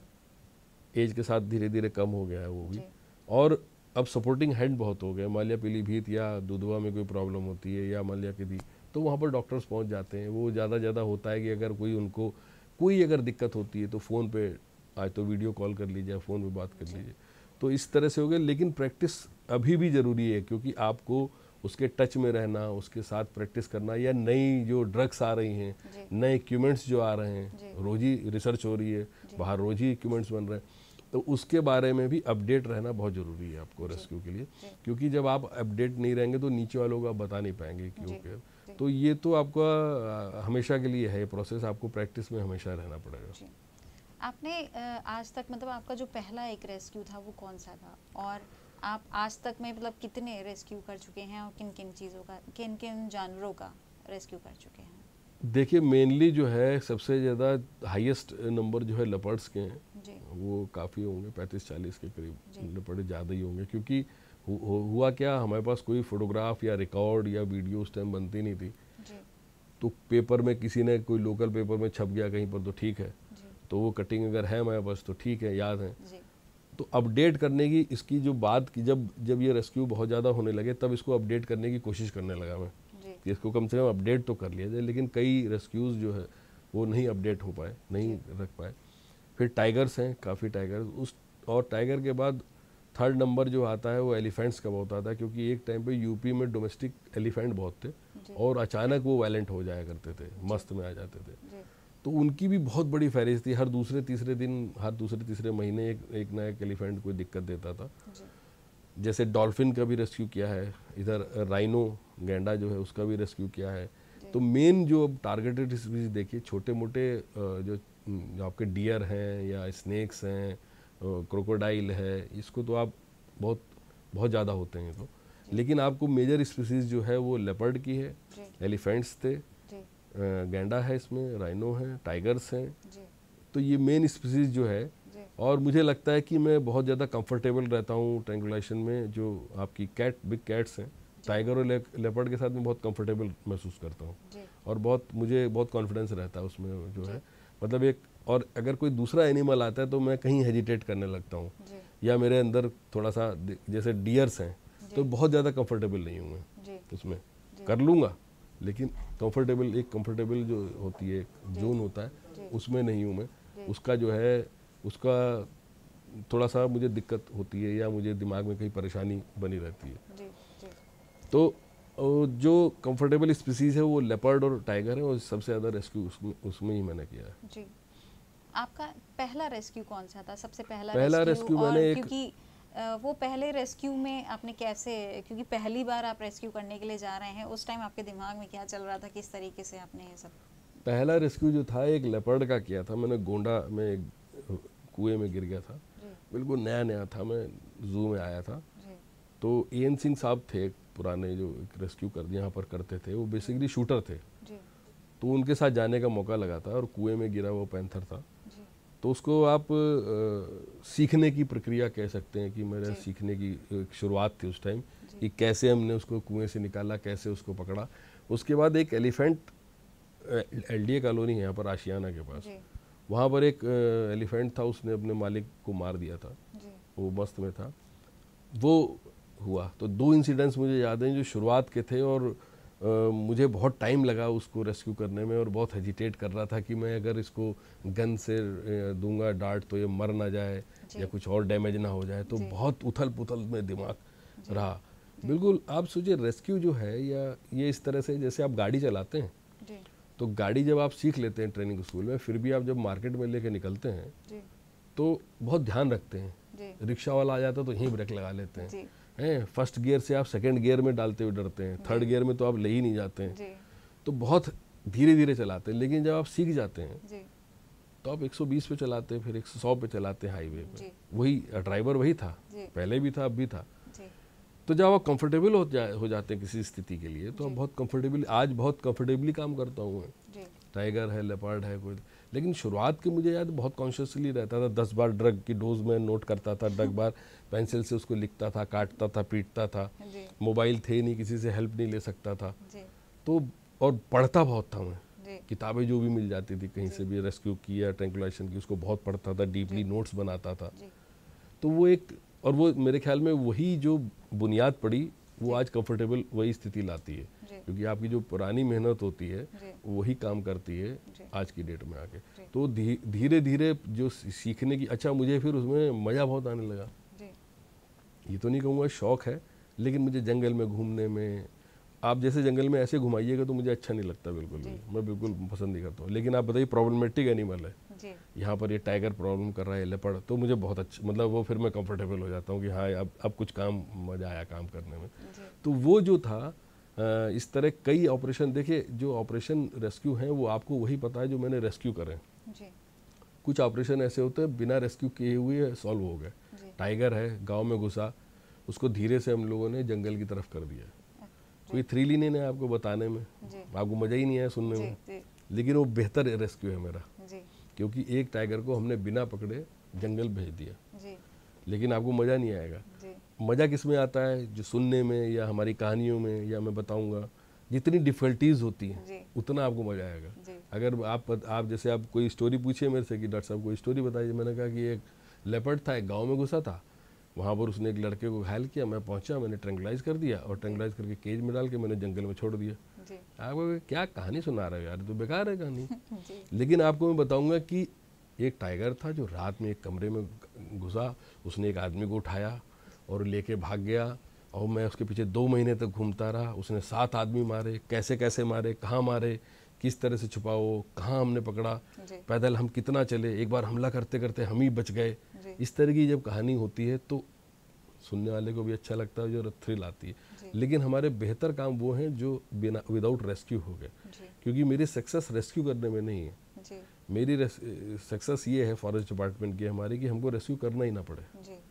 Speaker 2: एज के साथ धीरे धीरे कम हो गया है वो भी। और अब सपोर्टिंग हैंड बहुत हो गए। मान लिया पीलीभीत या दुधवा में कोई प्रॉब्लम होती है, या मान लिया कि तो वहाँ पर डॉक्टर्स पहुँच जाते हैं। वो ज़्यादा होता है कि अगर कोई उनको कोई अगर दिक्कत होती है तो फ़ोन पे, आज तो वीडियो कॉल कर लीजिए, फ़ोन पे बात कर लीजिए, तो इस तरह से हो गया। लेकिन प्रैक्टिस अभी भी ज़रूरी है, क्योंकि आपको उसके टच में रहना, उसके साथ प्रैक्टिस करना, या नई जो ड्रग्स आ रही हैं, नए इक्विपमेंट्स जो आ रहे हैं, रोज़ ही रिसर्च हो रही है, बाहर रोज़ ही इक्विपमेंट्स बन रहे हैं, तो उसके बारे में भी अपडेट रहना बहुत ज़रूरी है आपको रेस्क्यू के लिए। क्योंकि जब आप अपडेट नहीं रहेंगे तो नीचे वालों को आप बता नहीं पाएंगे कि ओके। तो ये तो आपका हमेशा के लिए है प्रोसेस, आपको प्रैक्टिस में हमेशा रहना पड़ेगा।
Speaker 1: आपने आज तक मतलब आपका जो पहला एक रेस्क्यू था वो कौन सा था, और आप आज तक में मतलब कितने रेस्क्यू कर चुके हैं, और किन किन चीज़ों का, किन किन जानवरों का रेस्क्यू कर चुके हैं?
Speaker 2: देखिए मेनली जो है सबसे ज़्यादा हाईएस्ट नंबर जो है लेपर्ड्स के हैं, वो काफ़ी होंगे, 35-40 के करीब लेपर्ड ज़्यादा ही होंगे। क्योंकि हुआ क्या, हमारे पास कोई फोटोग्राफ या रिकॉर्ड या वीडियो उस टाइम बनती नहीं थी। तो पेपर में किसी ने, कोई लोकल पेपर में छप गया कहीं पर तो ठीक है, तो वो कटिंग अगर है हमारे पास तो ठीक है, याद है। तो अपडेट करने की इसकी जो बात की, जब ये रेस्क्यू बहुत ज़्यादा होने लगे तब इसको अपडेट करने की कोशिश करने लगा मैं कि इसको कम से कम अपडेट तो कर लिया जाए। लेकिन कई रेस्क्यूज़ जो है वो नहीं अपडेट हो पाए, नहीं रख पाए। फिर टाइगर्स हैं, काफ़ी टाइगर्स, और टाइगर के बाद थर्ड नंबर जो आता है वो एलिफेंट्स का बहुत आता है। क्योंकि एक टाइम पे यूपी में डोमेस्टिक एलिफेंट बहुत थे और अचानक वो वायलेंट हो जाया करते थे, मस्त में आ जाते थे। तो उनकी भी बहुत बड़ी फहरिस्त थी। हर दूसरे तीसरे दिन, हर दूसरे तीसरे महीने एक नया एलिफेंट कोई दिक्कत देता था। जैसे डॉल्फिन का भी रेस्क्यू किया है, इधर राइनो गैंडा जो है उसका भी रेस्क्यू किया है। तो मेन जो अब टारगेटेड स्पीशीज देखिए, छोटे मोटे जो आपके डियर हैं या स्नेक्स हैं, क्रोकोडाइल है, इसको तो आप बहुत ज़्यादा होते हैं तो। लेकिन आपको मेजर स्पीशीज जो है वो लेपर्ड की है, एलिफेंट्स थे, गैंडा है, इसमें राइनो है, टाइगर्स हैं। तो ये मेन स्पीशीज जो है। और मुझे लगता है कि मैं बहुत ज़्यादा कंफर्टेबल रहता हूँ ट्रैंकुलाइजेशन में। जो आपकी बिग कैट्स हैं, टाइगर और लेपर्ड के साथ मैं बहुत कंफर्टेबल महसूस करता हूँ, और मुझे बहुत कॉन्फिडेंस रहता है उसमें जो है। मतलब और अगर कोई दूसरा एनिमल आता है तो मैं कहीं हेजिटेट करने लगता हूँ, या मेरे अंदर थोड़ा सा, जैसे डियर्स हैं तो बहुत ज़्यादा कंफर्टेबल नहीं हूँ मैं उसमें, कर लूँगा लेकिन कंफर्टेबल जो होती है, जोन होता है, उसमें नहीं हूँ मैं। उसका जो है, उसका थोड़ा सा मुझे दिक्कत होती है, या मुझे दिमाग में कहीं परेशानी बनी रहती है। तो जो कंफर्टेबल स्पीसीज है वो लेपर्ड और टाइगर है, और सबसे ज़्यादा रेस्क्यू उसमें ही मैंने किया है।
Speaker 1: जी। आपका पहला रेस्क्यू कौन सा था, सबसे पहला
Speaker 2: रेस्क्यू मैंने
Speaker 1: क्योंकि वो पहले रेस्क्यू में आपने कैसे, क्योंकि पहली बार आप रेस्क्यू करने के लिए जा रहे हैं, उस टाइम आपके दिमाग में क्या चल रहा था, किस तरीके से आपने ये सब?
Speaker 2: पहला रेस्क्यू जो था एक लेपर्ड का किया था मैंने। गोंडा में कुएं में गिर गया था, बिल्कुल नया था, मैं जू में आया था। तो एन सिंह साहब थे पुराने, जो रेस्क्यू यहाँ पर करते थे, वो बेसिकली शूटर थे। तो उनके साथ जाने का मौका लगा था, और कुएं में गिरा वो पैंथर था। तो उसको आप सीखने की प्रक्रिया कह सकते हैं कि मेरे सीखने की एक शुरुआत थी उस टाइम, कि कैसे हमने उसको कुएं से निकाला, कैसे उसको पकड़ा। उसके बाद एक एलिफेंट, एलडीए कॉलोनी है यहाँ पर आशियाना के पास, वहाँ पर एक एलिफेंट था, उसने अपने मालिक को मार दिया था, वो मस्त में था, वो हुआ। तो 2 इंसिडेंट्स मुझे याद हैं जो शुरुआत के थे, और मुझे बहुत टाइम लगा उसको रेस्क्यू करने में और बहुत हेजिटेट कर रहा था कि मैं अगर इसको गन से दूंगा डार्ट तो ये मर ना जाए या कुछ और डैमेज ना हो जाए, तो बहुत उथल पुथल में दिमाग रहा। बिल्कुल आप सोचिए रेस्क्यू जो है या ये इस तरह से जैसे आप गाड़ी चलाते हैं, तो गाड़ी जब आप सीख लेते हैं ट्रेनिंग स्कूल में, फिर भी आप जब मार्केट में लेके निकलते हैं तो बहुत ध्यान रखते हैं। रिक्शा वाला आ जाता है तो यहीं ब्रेक लगा लेते हैं, फर्स्ट गियर से आप सेकंड गियर में डालते हुए डरते हैं, थर्ड गियर में तो आप ले ही नहीं जाते हैं, तो बहुत धीरे धीरे चलाते हैं। लेकिन जब आप सीख जाते हैं तो आप 120 पे चलाते हैं, फिर 100 पे चलाते हैं हाईवे पे। वही ड्राइवर वही था, पहले भी था अब भी था। तो जब आप कंफर्टेबल हो जाते हैं किसी स्थिति के लिए, तो आप बहुत कंफर्टेबली, आज बहुत कंफर्टेबली काम करता हूँ मैं। टाइगर है, लेपर्ड है कोई, लेकिन शुरुआत के मुझे याद बहुत कॉन्शियसली रहता था। 10 बार ड्रग की डोज में नोट करता था, 10 बार पेंसिल से उसको लिखता था, काटता था, पीटता था। मोबाइल थे नहीं, किसी से हेल्प नहीं ले सकता था। तो और पढ़ता बहुत था मैं, किताबें जो भी मिल जाती थी कहीं से भी, रेस्क्यू की या ट्रैंकुलाइजेशन की, उसको बहुत पढ़ता था, डीपली नोट्स बनाता था। तो वो एक, और वो मेरे ख्याल में वही जो बुनियाद पड़ी वो आज कंफर्टेबल वही स्थिति लाती है, क्योंकि आपकी जो पुरानी मेहनत होती है वही काम करती है आज की डेट में आके। तो धीरे धीरे जो सीखने की, अच्छा मुझे फिर उसमें मज़ा बहुत आने लगा। ये तो नहीं कहूँगा शौक है, लेकिन मुझे जंगल में घूमने में, आप जैसे जंगल में ऐसे घुमाइएगा तो मुझे अच्छा नहीं लगता बिल्कुल भी, मैं बिल्कुल पसंद नहीं करता हूँ। लेकिन आप बताइए प्रॉब्लमेटिक एनिमल है, यहाँ पर ये टाइगर प्रॉब्लम कर रहा है, लेपर्ड, तो मुझे बहुत अच्छा, मतलब वो फिर मैं कंफर्टेबल हो जाता हूँ कि हाँ अब कुछ काम, मज़ा आया काम करने में। तो वो जो था इस तरह कई ऑपरेशन, देखिए जो ऑपरेशन रेस्क्यू हैं वो आपको वही पता है जो मैंने रेस्क्यू करें। कुछ ऑपरेशन ऐसे होते हैं बिना रेस्क्यू किए हुए सॉल्व हो गए। टाइगर है, गाँव में घुसा, उसको धीरे से हम लोगों ने जंगल की तरफ कर दिया। कोई थ्रिल ही नहीं है आपको बताने में, आपको मज़ा ही नहीं आया सुनने में, लेकिन वो बेहतर रेस्क्यू है मेरा, क्योंकि एक टाइगर को हमने बिना पकड़े जंगल भेज दिया। लेकिन आपको मज़ा नहीं आएगा। मज़ा किस में आता है, जो सुनने में या हमारी कहानियों में, या मैं बताऊंगा जितनी डिफ़िकल्टीज होती हैं उतना आपको मज़ा आएगा। अगर आप जैसे आप कोई स्टोरी पूछिए मेरे से कि डॉक्टर साहब कोई स्टोरी बताइए, मैंने कहा कि एक लेपर्ड था, एक गाँव में घुसा था, वहाँ पर उसने एक लड़के को घायल किया, मैं पहुँचा, मैंने ट्रैंकुलाइज कर दिया और ट्रैंकुलाइज करके केज में डाल के मैंने जंगल में छोड़ दिया। आपको क्या कहानी सुना रहे हो यार, तो बेकार है कहानी। लेकिन आपको मैं बताऊंगा कि एक टाइगर था जो रात में एक कमरे में घुसा, उसने एक आदमी को उठाया और लेके भाग गया, और मैं उसके पीछे 2 महीने तक घूमता रहा। उसने 7 आदमी मारे, कैसे कैसे मारे, कहाँ मारे, किस तरह से छुपाओ, कहाँ हमने पकड़ा, पैदल हम कितना चले, एक बार हमला करते करते हम ही बच गए। इस तरह की जब कहानी होती है तो सुनने वाले को भी अच्छा लगता है, जो थ्रिल आती है। लेकिन हमारे बेहतर काम वो हैं जो बिना विदाउट रेस्क्यू हो गए, क्योंकि मेरी सक्सेस रेस्क्यू करने में नहीं है। मेरी सक्सेस ये है फॉरेस्ट डिपार्टमेंट की हमारी, कि हमको रेस्क्यू करना ही ना पड़े।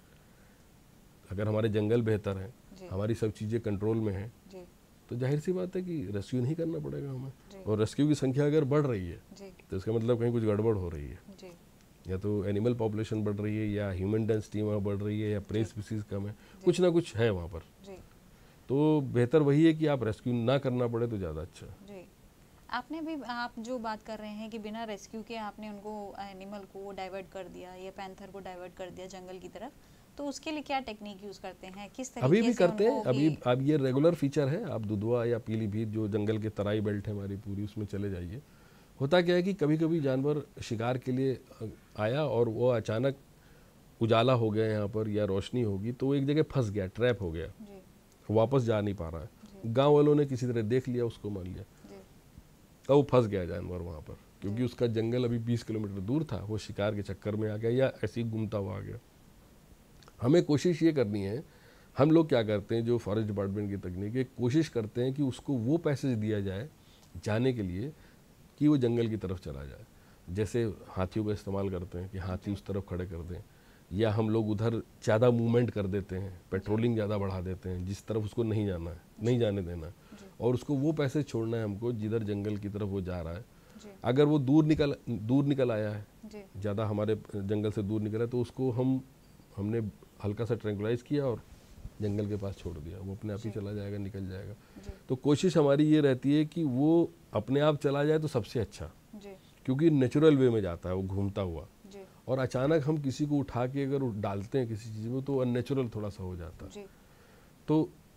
Speaker 2: अगर हमारे जंगल बेहतर हैं, हमारी सब चीज़ें कंट्रोल में हैं, तो जाहिर सी बात है कि रेस्क्यू नहीं करना पड़ेगा हमें। और रेस्क्यू की संख्या अगर बढ़ रही है तो इसका मतलब कहीं कुछ गड़बड़ हो रही है, या तो एनिमल पॉपुलेशन बढ़ रही है, या ह्यूमन डेंसिटी वहाँ बढ़ रही है, या प्रे स्पीसीज कम है, कुछ ना कुछ है वहाँ पर। तो बेहतर वही है कि आप रेस्क्यू ना करना पड़े तो ज़्यादा अच्छा।
Speaker 1: आपने भी, आप जो बात कर रहे हैं कि बिना रेस्क्यू के आपने उनको एनिमल को डाइवर्ट कर दिया, या पैंथर को डाइवर्ट कर दिया जंगल की तरफ, तो उसके लिए क्या टेक्निक यूज़ करते हैं, किस तरीके से?
Speaker 2: अभी भी करते हैं, अभी अब ये रेगुलर फीचर है। आप दुधवा या पीलीभीत जो जंगल के तराई बेल्ट है हमारी पूरी, उसमें चले जाइए। होता क्या है कि कभी कभी जानवर शिकार के लिए आया और वो अचानक उजाला हो गया यहाँ पर, या रोशनी होगी, तो वो एक जगह फंस गया, ट्रैप हो गया, वापस जा नहीं पा रहा है। गांव वालों ने किसी तरह देख लिया, उसको मान लिया, तो वो फंस गया जानवर वहाँ पर, क्योंकि उसका जंगल अभी 20 किलोमीटर दूर था। वो शिकार के चक्कर में आ गया या ऐसे ही घूमता हुआ आ गया। हमें कोशिश ये करनी है, हम लोग क्या करते हैं, जो फॉरेस्ट डिपार्टमेंट की तकनीक है, कोशिश करते हैं कि उसको वो पैसेज दिया जाए जाने के लिए कि वो जंगल की तरफ चला जाए। जैसे हाथियों का इस्तेमाल करते हैं कि हाथी उस तरफ खड़े कर दें, या हम लोग उधर ज़्यादा मूवमेंट कर देते हैं, पेट्रोलिंग ज़्यादा बढ़ा देते हैं, जिस तरफ उसको नहीं जाना है, नहीं जाने देना है, और उसको वो पैसेज छोड़ना है हमको जिधर जंगल की तरफ वो जा रहा है। अगर वो दूर निकल आया है, ज़्यादा हमारे जंगल से दूर निकला है, तो उसको हमने हल्का सा ट्रैंकुलाइज किया और जंगल के पास छोड़ दिया, वो अपने आप ही चला जाएगा, निकल जाएगा। तो कोशिश हमारी ये रहती है कि वो अपने आप चला जाए तो सबसे अच्छा, क्योंकि नेचुरल वे में जाता है वो घूमता हुआ। और अचानक हम किसी को उठा के अगर डालते हैं किसी चीज़ में तो अननेचुरल थोड़ा सा हो जाता है। तो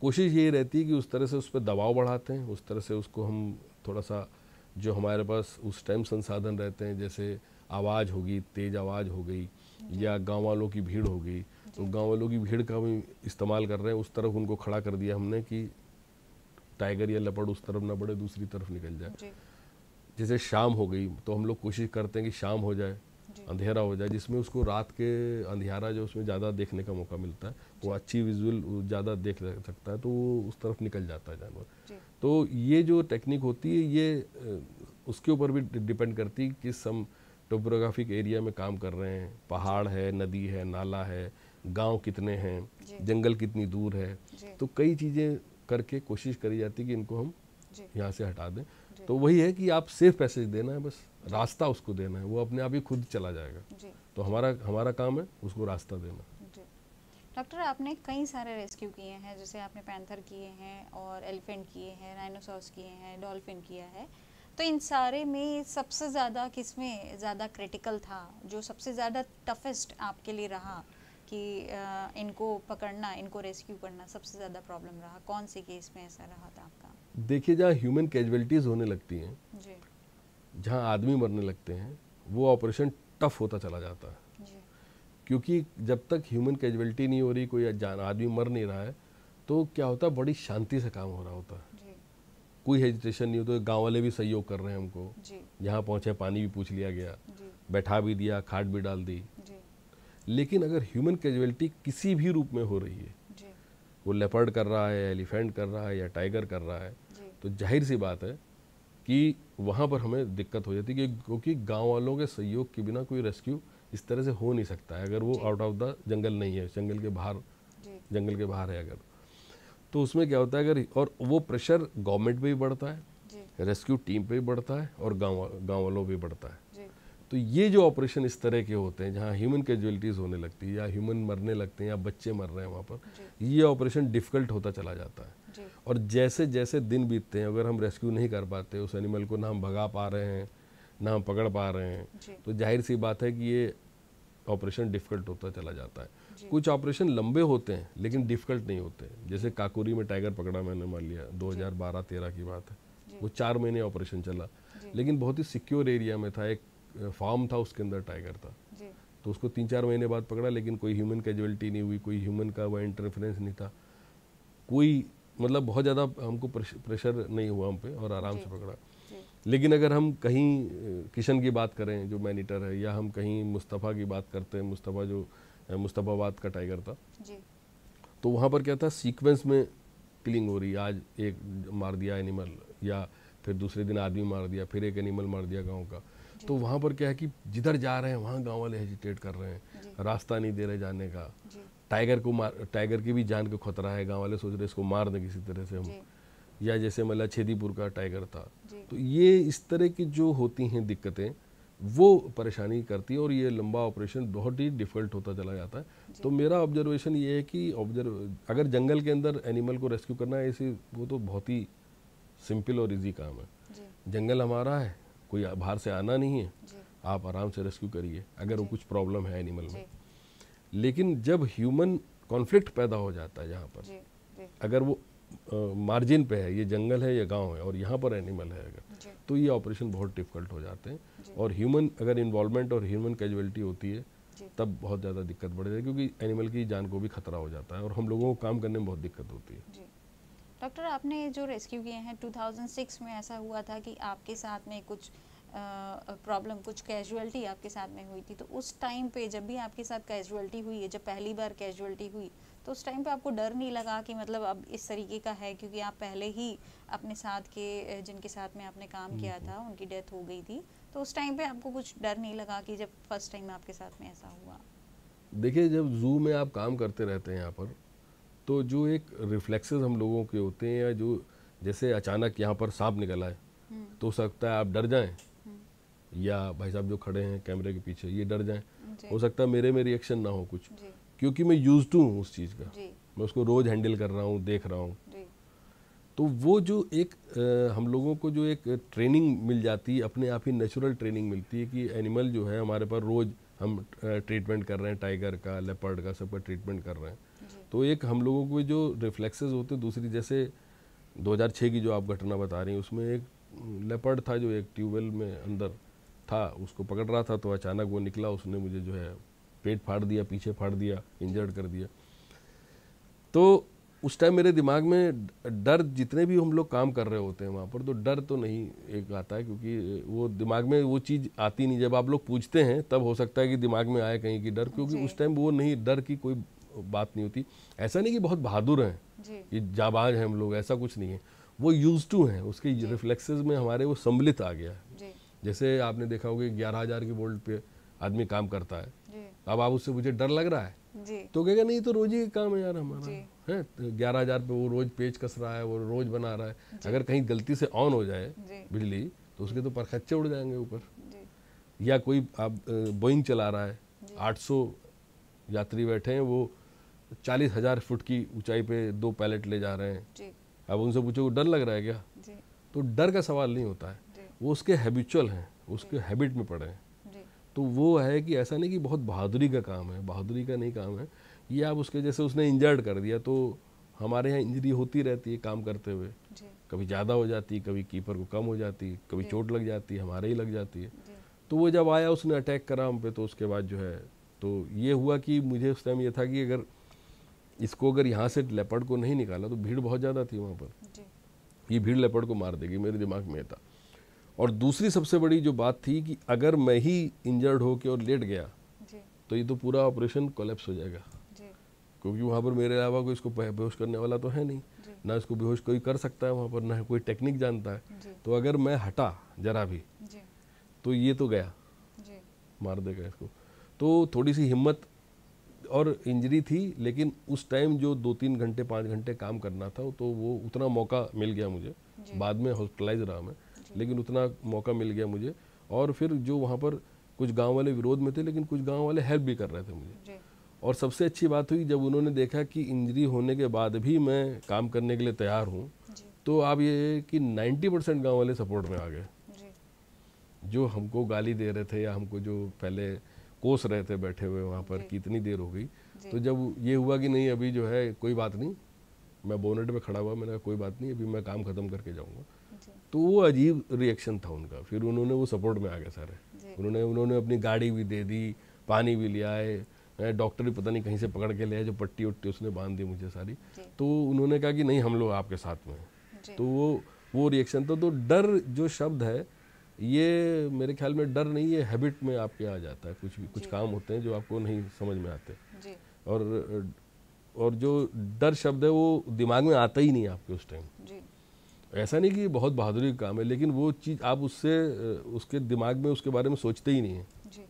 Speaker 2: कोशिश ये रहती है कि उस तरह से उस पर दबाव बढ़ाते हैं, उस तरह से उसको हम थोड़ा सा जो हमारे पास उस टाइम संसाधन रहते हैं, जैसे आवाज़ होगी, तेज़ आवाज़ हो गई, या गांव वालों की भीड़ हो गई, तो गांव वालों की भीड़ का भी इस्तेमाल कर रहे हैं, उस तरफ उनको खड़ा कर दिया हमने कि टाइगर या लेपर्ड उस तरफ ना बढ़े, दूसरी तरफ निकल जाए। जैसे शाम हो गई तो हम लोग कोशिश करते हैं कि शाम हो जाए, अंधेरा हो जाए, जिसमें उसको रात के अंधियारा जो उसमें ज़्यादा देखने का मौका मिलता है, वो अच्छी विजुअल ज़्यादा देख सकता है, तो वो उस तरफ निकल जाता है जानवर। तो ये जो टेक्निक होती है ये उसके ऊपर भी डिपेंड करती है कि हम टोपोग्राफिक एरिया में काम कर रहे हैं, पहाड़ है, नदी है, नाला है, गांव कितने हैं, जंगल कितनी दूर है, तो कई चीज़ें करके कोशिश करी जाती है कि इनको हम यहाँ से हटा दें। तो वही है कि आप सेफ पैसेज देना है, बस रास्ता उसको देना है, वो अपने आप ही खुद चला जाएगा। तो हमारा काम है उसको रास्ता देना।
Speaker 1: डॉक्टर, आपने कई सारे रेस्क्यू किए हैं, जैसे आपने पैंथर किए हैं और एलिफेंट किए हैं, राइनोसॉर्स किए हैं, डॉल्फिन किया है, तो इन सारे में सबसे ज़्यादा किसमें ज़्यादा क्रिटिकल था, जो सबसे ज़्यादा टफेस्ट आपके लिए रहा कि इनको पकड़ना, इनको रेस्क्यू करना सबसे ज़्यादा प्रॉब्लम रहा? कौन से केस में ऐसा रहा था आपका?
Speaker 2: देखिए, जहाँ ह्यूमन कैजुअलिटीज़ होने लगती हैं, जहाँ आदमी मरने लगते हैं, वो ऑपरेशन टफ होता चला जाता है। क्योंकि जब तक ह्यूमन कैजुअलिटी नहीं हो रही, कोई आदमी मर नहीं रहा है, तो क्या होता है, बड़ी शांति से काम हो रहा होता है, कोई हेजिटेशन नहीं होता। गांव वाले भी सहयोग कर रहे हैं हमको, यहाँ पहुँचे पानी भी पूछ लिया गया, बैठा भी दिया, खाट भी डाल दी। लेकिन अगर ह्यूमन कैजुअलिटी किसी भी रूप में हो रही है, वो लेपर्ड कर रहा है, एलिफेंट कर रहा है या टाइगर कर रहा है, तो जाहिर सी बात है कि वहाँ पर हमें दिक्कत हो जाती है, क्योंकि गांव वालों के सहयोग के बिना कोई रेस्क्यू इस तरह से हो नहीं सकता है। अगर वो आउट ऑफ द जंगल नहीं है, जंगल के बाहर है अगर, तो उसमें क्या होता है, अगर और वो प्रेशर गवर्नमेंट पे भी बढ़ता है, रेस्क्यू टीम पे भी बढ़ता है, और गाँव वालों पे बढ़ता है। तो ये जो ऑपरेशन इस तरह के होते हैं, जहाँ ह्यूमन कैजुअलिटीज़ होने लगती है, या ह्यूमन मरने लगते हैं, या बच्चे मर रहे हैं वहाँ पर, ये ऑपरेशन डिफ़िकल्ट होता चला जाता है। और जैसे जैसे दिन बीतते हैं, अगर हम रेस्क्यू नहीं कर पाते उस एनिमल को, ना हम भगा पा रहे हैं, ना हम पकड़ पा रहे हैं, तो जाहिर सी बात है कि ये ऑपरेशन डिफ़िकल्ट होता चला जाता है। कुछ ऑपरेशन लंबे होते हैं लेकिन डिफ़िकल्ट नहीं होते। जैसे काकोरी में टाइगर पकड़ा मैंने, मान लिया 2012-13 की बात है, वो 4 महीने ऑपरेशन चला, लेकिन बहुत ही सिक्योर एरिया में था, एक फार्म था, उसके अंदर टाइगर था, तो उसको 3-4 महीने बाद पकड़ा, लेकिन कोई ह्यूमन कैजुअलिटी नहीं हुई, कोई ह्यूमन का वह इंटरफेरेंस नहीं था, कोई मतलब बहुत ज़्यादा हमको प्रेशर नहीं हुआ हम पे, और आराम से पकड़ा। लेकिन अगर हम कहीं किशन की बात करें जो मैनीटर है, या हम कहीं मुस्तफ़ा की बात करते हैं, मुस्तफ़ा जो मुस्तफ़ाबाद का टाइगर था, तो वहाँ पर क्या था, सीक्वेंस में किलिंग हो रही, आज एक मार दिया एनिमल, या फिर दूसरे दिन आदमी मार दिया, फिर एक एनिमल मार दिया गाँव का। तो वहाँ पर क्या है कि जिधर जा रहे हैं वहाँ गांव वाले हेजिटेट कर रहे हैं, रास्ता नहीं दे रहे जाने का, टाइगर की भी जान को खतरा है, गांव वाले सोच रहे इसको मार दें किसी तरह से हम, या जैसे मतलब छेदीपुर का टाइगर था। तो ये इस तरह की जो होती हैं दिक्कतें, वो परेशानी करती है, और ये लंबा ऑपरेशन बहुत ही डिफ़िकल्ट होता चला जाता है। तो मेरा ऑब्जर्वेशन ये है कि अगर जंगल के अंदर एनिमल को रेस्क्यू करना है, ऐसे वो तो बहुत ही सिंपल और ईजी काम है। जंगल हमारा है, कोई बाहर से आना नहीं है, आप आराम से रेस्क्यू करिए अगर वो कुछ प्रॉब्लम है एनिमल में। लेकिन जब ह्यूमन कॉन्फ्लिक्ट पैदा हो जाता है, जहाँ पर अगर वो मार्जिन पे है, ये जंगल है या गांव है, और यहाँ पर एनिमल है अगर, तो ये ऑपरेशन बहुत डिफिकल्ट हो जाते हैं। और ह्यूमन अगर इन्वॉल्वमेंट और ह्यूमन कैजुअलिटी होती है, तब बहुत ज़्यादा दिक्कत बढ़ जाती है, क्योंकि एनिमल की जान को भी खतरा हो जाता है, और हम लोगों को काम करने में बहुत दिक्कत होती है।
Speaker 1: डॉक्टर, आपने जो रेस्क्यू किए हैं, 2006 में ऐसा हुआ था कि आपके साथ में कुछ प्रॉब्लम, कुछ कैजुअलिटी आपके साथ में हुई थी, तो उस टाइम पे जब भी आपके साथ कैजुअलिटी हुई है, जब पहली बार कैजुअलिटी हुई, तो उस टाइम पे आपको डर नहीं लगा कि मतलब अब इस तरीके का है, क्योंकि आप पहले ही अपने साथ के जिनके साथ में आपने काम किया था उनकी डेथ हो गई थी, तो उस टाइम पे आपको कुछ डर नहीं लगा कि जब फर्स्ट टाइम आपके साथ में ऐसा हुआ?
Speaker 2: देखिए, जब जू में आप काम करते रहते हैं यहाँ पर, तो जो एक रिफ्लेक्सेस हम लोगों के होते हैं, या जो जैसे अचानक यहाँ पर सांप निकला है, तो हो सकता है आप डर जाएं, या भाई साहब जो खड़े हैं कैमरे के पीछे ये डर जाएं, हो सकता है मेरे में रिएक्शन ना हो कुछ, क्योंकि मैं यूज्ड टू हूँ उस चीज़ का, मैं उसको रोज़ हैंडल कर रहा हूँ, देख रहा हूँ। तो वो जो एक हम लोगों को जो एक ट्रेनिंग मिल जाती है, अपने आप ही नेचुरल ट्रेनिंग मिलती है कि एनिमल जो है हमारे पास रोज़ हम ट्रीटमेंट कर रहे हैं, टाइगर का, लेपर्ड का, सबका ट्रीटमेंट कर रहे हैं, तो एक हम लोगों को जो रिफ्लेक्सेस होते हैं, दूसरी जैसे 2006 की जो आप घटना बता रही हैं, उसमें एक लेपर्ड था जो एक ट्यूबवेल में अंदर था, उसको पकड़ रहा था, तो अचानक वो निकला, उसने मुझे जो है पेट फाड़ दिया, पीछे फाड़ दिया, इंजर्ड कर दिया। तो उस टाइम मेरे दिमाग में डर, जितने भी हम लोग काम कर रहे होते हैं वहाँ पर, तो डर तो नहीं एक आता है, क्योंकि वो दिमाग में वो चीज़ आती नहीं। जब आप लोग पूछते हैं तब हो सकता है कि दिमाग में आए कहीं की डर, क्योंकि उस टाइम वो नहीं, डर की कोई बात नहीं होती। ऐसा नहीं कि बहुत बहादुर हैं, ये जाबाज हैं हम लोग, ऐसा कुछ नहीं है। वो यूज टू हैं, उसके रिफ्लेक्सेस में हमारे वो सम्मिलित आ गया है। जैसे आपने देखा होगा 11,000 के वोल्ट पे आदमी काम करता है, अब आप उससे मुझे डर लग रहा है तो कहेगा नहीं, तो रोज ही काम है यार हमारा, है 11,000 पे वो रोज पेज कस रहा है, वो रोज बना रहा है। अगर कहीं गलती से ऑन हो जाए बिजली तो उसके तो परखच्चे उड़ जाएंगे ऊपर। या कोई आप बोइंग चला रहा है, 800 यात्री बैठे हैं, वो 40,000 फुट की ऊंचाई पे 2 पैलेट ले जा रहे हैं। अब उनसे पूछो डर लग रहा है क्या, तो डर का सवाल नहीं होता है, वो उसके हैबिचुअल हैं, उसके हैबिट में पड़े हैं। तो वो है कि ऐसा नहीं कि बहुत बहादुरी का काम है, बहादुरी का नहीं काम है ये। आप उसके जैसे उसने इंजर्ड कर दिया, तो हमारे यहाँ इंजरी होती रहती है काम करते हुए, कभी ज़्यादा हो जाती है, कभी कीपर को कम हो जाती है, कभी चोट लग जाती है, हमारे ही लग जाती है। तो वो जब आया उसने अटैक करा हम पे, तो उसके बाद जो है तो ये हुआ कि मुझे उस टाइम ये था कि अगर इसको अगर यहाँ से लेपर्ड को नहीं निकाला तो भीड़ बहुत ज़्यादा थी वहाँ पर, ये भीड़ लेपर्ड को मार देगी, मेरे दिमाग में था। और दूसरी सबसे बड़ी जो बात थी कि अगर मैं ही इंजर्ड होके और लेट गया तो ये तो पूरा ऑपरेशन कोलैप्स हो जाएगा, क्योंकि वहाँ पर मेरे अलावा कोई इसको बेहोश करने वाला तो है नहीं, ना इसको बेहोश कोई कर सकता है वहाँ पर, ना कोई टेक्निक जानता है। तो अगर मैं हटा जरा भी तो ये तो गया, मार देगा इसको। तो थोड़ी सी हिम्मत और इंजरी थी, लेकिन उस टाइम जो 2-3 घंटे 5 घंटे काम करना था तो वो उतना मौका मिल गया मुझे। बाद में हॉस्पिटलाइज रहा मैं, लेकिन उतना मौका मिल गया मुझे। और फिर जो वहाँ पर कुछ गांव वाले विरोध में थे, लेकिन कुछ गांव वाले हेल्प भी कर रहे थे मुझे। और सबसे अच्छी बात हुई जब उन्होंने देखा कि इंजरी होने के बाद भी मैं काम करने के लिए तैयार हूँ, तो आप ये कि 90% गाँव वाले सपोर्ट में आ गए। जो हमको गाली दे रहे थे या हमको जो पहले कोस रहे थे बैठे हुए वहाँ पर कि इतनी देर हो गई, तो जब ये हुआ कि नहीं अभी जो है कोई बात नहीं, मैं बोनेट पे खड़ा हुआ, मैंने कहा कोई बात नहीं, अभी मैं काम खत्म करके जाऊँगा। तो वो अजीब रिएक्शन था उनका। फिर उन्होंने वो सपोर्ट में आ गए सारे, उन्होंने अपनी गाड़ी भी दे दी, पानी भी ले आए, डॉक्टर भी पता नहीं कहीं से पकड़ के ले आए, जो पट्टी उट्टी उसने बांध दी मुझे सारी। तो उन्होंने कहा कि नहीं हम लोग आपके साथ में हैं। तो वो रिएक्शन था। तो डर जो शब्द है ये मेरे ख्याल में डर नहीं, ये हैबिट में आपके आ जाता है। कुछ काम होते हैं जो आपको नहीं समझ में आते, और जो डर शब्द है वो दिमाग में आता ही नहीं आपके उस टाइम। ऐसा नहीं कि बहुत बहादुरी का काम है, लेकिन वो चीज़ आप उसके दिमाग में उसके बारे में सोचते ही नहीं है।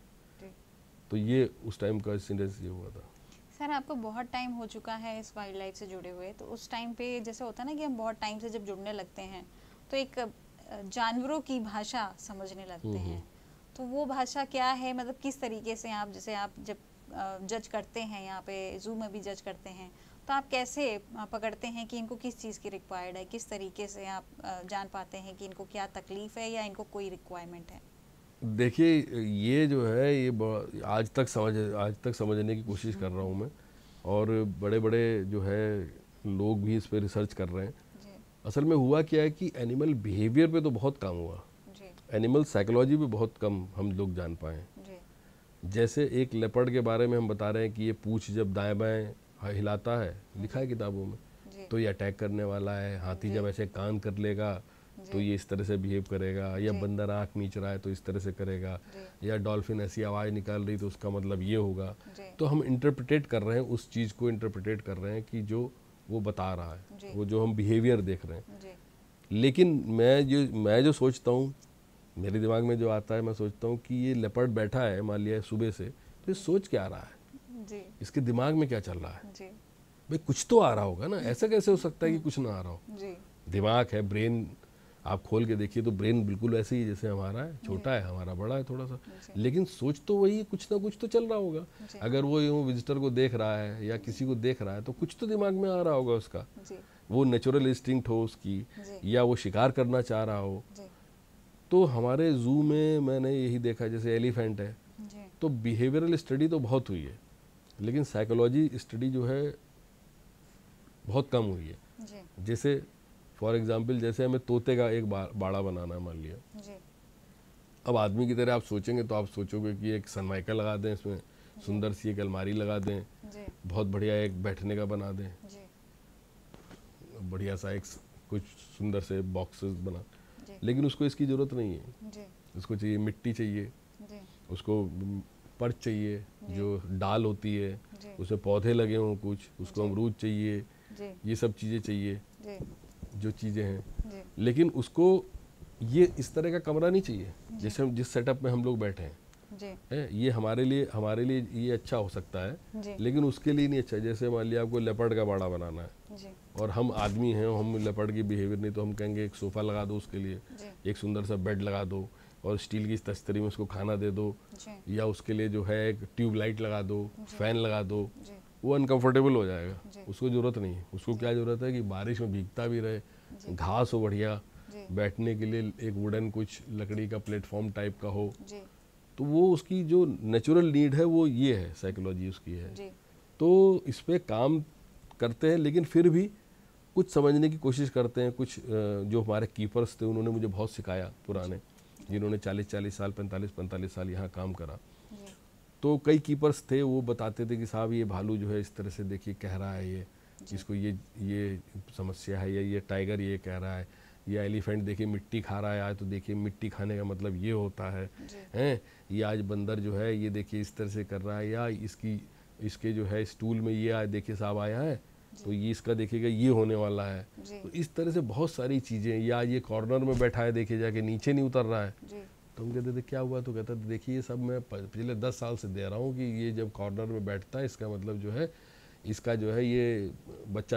Speaker 2: तो ये उस टाइम का इंसिडेंस ये हुआ था।
Speaker 1: सर आपको बहुत टाइम हो चुका है इस वाइल्ड लाइफ से जुड़े हुए, तो उस टाइम पे जैसे होता है ना कि हम बहुत टाइम से जब जुड़ने लगते हैं तो एक जानवरों की भाषा समझने लगते हैं। तो वो भाषा क्या है, मतलब किस तरीके से आप, जैसे आप जब जज करते हैं यहाँ पे जू में भी जज करते हैं, तो आप कैसे पकड़ते हैं कि इनको किस चीज़ की रिक्वायर्ड है, किस तरीके से आप जान पाते हैं कि इनको क्या तकलीफ़ है या इनको कोई रिक्वायरमेंट है?
Speaker 2: देखिए ये जो है ये आज तक समझने की कोशिश कर रहा हूँ मैं, और बड़े बड़े जो है लोग भी इस पर रिसर्च कर रहे हैं। असल में हुआ क्या है कि एनिमल बिहेवियर पे तो बहुत काम हुआ, एनिमल साइकोलॉजी पे बहुत कम हम लोग जान पाए। जैसे एक लेपर्ड के बारे में हम बता रहे हैं कि ये पूंछ जब दाएं बाएं हिलाता है, लिखा है किताबों में, तो ये अटैक करने वाला है। हाथी जब ऐसे कान कर लेगा तो ये इस तरह से बिहेव करेगा, या बंदर आँख मीच रहा है तो इस तरह से करेगा, या डॉल्फिन ऐसी आवाज़ निकाल रही तो उसका मतलब ये होगा। तो हम इंटरप्रिटेट कर रहे हैं, उस चीज़ को इंटरप्रिटेट कर रहे हैं कि जो वो बता रहा है, वो जो हम बिहेवियर देख रहे हैं। लेकिन मैं जो सोचता हूँ, मेरे दिमाग में जो आता है, मैं सोचता हूँ कि ये लेपर्ड बैठा है मान लिया सुबह से, तो ये सोच क्या रहा है, इसके दिमाग में क्या चल रहा है। भाई कुछ तो आ रहा होगा ना, ऐसा कैसे हो सकता है कि कुछ ना आ रहा हो। दिमाग है, ब्रेन आप खोल के देखिए तो ब्रेन बिल्कुल ऐसे ही जैसे हमारा है, छोटा है, हमारा बड़ा है थोड़ा सा, लेकिन सोच तो वही, कुछ ना कुछ तो चल रहा होगा। अगर वो यूँ विजिटर को देख रहा है या किसी को देख रहा है तो कुछ तो दिमाग में आ रहा होगा उसका, वो नेचुरल इंस्टिंक्ट हो उसकी, या वो शिकार करना चाह रहा हो। तो हमारे जू में मैंने यही देखा, जैसे एलिफेंट है तो बिहेवियरल स्टडी तो बहुत हुई है, लेकिन साइकोलॉजी स्टडी जो है बहुत कम हुई है
Speaker 1: जी।
Speaker 2: जैसे फॉर एग्जांपल जैसे हमें तोते का एक बाड़ा बनाना है मान लिया,
Speaker 1: जी।
Speaker 2: अब आदमी की तरह आप सोचेंगे तो आप सोचोगे कि एक सनमाइका लगा दें, इसमें सुंदर सी एक अलमारी लगा दें,
Speaker 1: जी।
Speaker 2: बहुत बढ़िया एक बैठने का बना दें,
Speaker 1: जी।
Speaker 2: बढ़िया सा एक कुछ सुंदर से बॉक्सेस बना,
Speaker 1: जी।
Speaker 2: लेकिन उसको इसकी ज़रूरत नहीं है।
Speaker 1: जी।
Speaker 2: उसको चाहिए मिट्टी चाहिए,
Speaker 1: जी।
Speaker 2: उसको पर्च चाहिए जो डाल होती है,
Speaker 1: जी।
Speaker 2: उसमें पौधे लगे हों कुछ, उसको
Speaker 1: जी।
Speaker 2: अमरूद चाहिए,
Speaker 1: जी।
Speaker 2: ये सब चीज़ें चाहिए
Speaker 1: जी।
Speaker 2: जो चीज़ें हैं।
Speaker 1: जी।
Speaker 2: लेकिन उसको ये इस तरह का कमरा नहीं चाहिए जैसे हम जिस सेटअप में हम लोग बैठे हैं
Speaker 1: जी।
Speaker 2: है, ये हमारे लिए ये अच्छा हो सकता है,
Speaker 1: जी।
Speaker 2: लेकिन उसके लिए नहीं अच्छा है। जैसे मान लिया आपको लेपर्ड का बाड़ा बनाना है
Speaker 1: जी।
Speaker 2: और हम आदमी हैं, हम लेपर्ड की बिहेवियर नहीं, तो हम कहेंगे एक सोफ़ा लगा दो उसके लिए,
Speaker 1: जी।
Speaker 2: एक सुंदर सा बेड लगा दो और स्टील की तस्तरी में उसको खाना दे दो,
Speaker 1: जी।
Speaker 2: या उसके लिए जो है एक ट्यूब लाइट लगा दो, फैन लगा दो,
Speaker 1: जी।
Speaker 2: वो अनकंफर्टेबल हो जाएगा,
Speaker 1: जी।
Speaker 2: उसको ज़रूरत नहीं है। उसको क्या ज़रूरत है कि बारिश में भीगता भी रहे, घास हो बढ़िया,
Speaker 1: जी।
Speaker 2: बैठने के लिए एक वुडन कुछ लकड़ी का प्लेटफॉर्म टाइप का हो,
Speaker 1: जी।
Speaker 2: तो वो उसकी जो नेचुरल नीड है वो ये है, साइकोलॉजी उसकी है।
Speaker 1: जी।
Speaker 2: तो इस पे काम करते हैं, लेकिन फिर भी कुछ समझने की कोशिश करते हैं। कुछ जो हमारे कीपर्स थे उन्होंने मुझे बहुत सिखाया, पुराने जिन्होंने 40-40 साल 45-45 साल यहाँ काम करा।
Speaker 1: जी।
Speaker 2: तो कई कीपर्स थे, वो बताते थे कि साहब ये भालू जो है इस तरह से देखिए कह रहा है, ये इसको ये समस्या है, या ये टाइगर ये कह रहा है, या एलिफेंट देखिए मिट्टी खा रहा है आज, तो देखिए मिट्टी खाने का मतलब ये होता है, हैं ये आज बंदर जो है ये देखिए इस तरह से कर रहा है, या इसके जो है स्टूल में ये आज देखिए साहब आया है, तो ये इसका देखिएगा ये होने वाला है। तो इस तरह से बहुत सारी चीज़ें, या ये कॉर्नर में बैठा है देखिए जाके नीचे नहीं उतर रहा है, तो हम कहते थे क्या हुआ, तो कहता था देखिए ये सब मैं पिछले 10 साल से दे रहा हूँ कि ये जब कॉर्नर में बैठता है इसका मतलब जो है इसका जो है ये बच्चा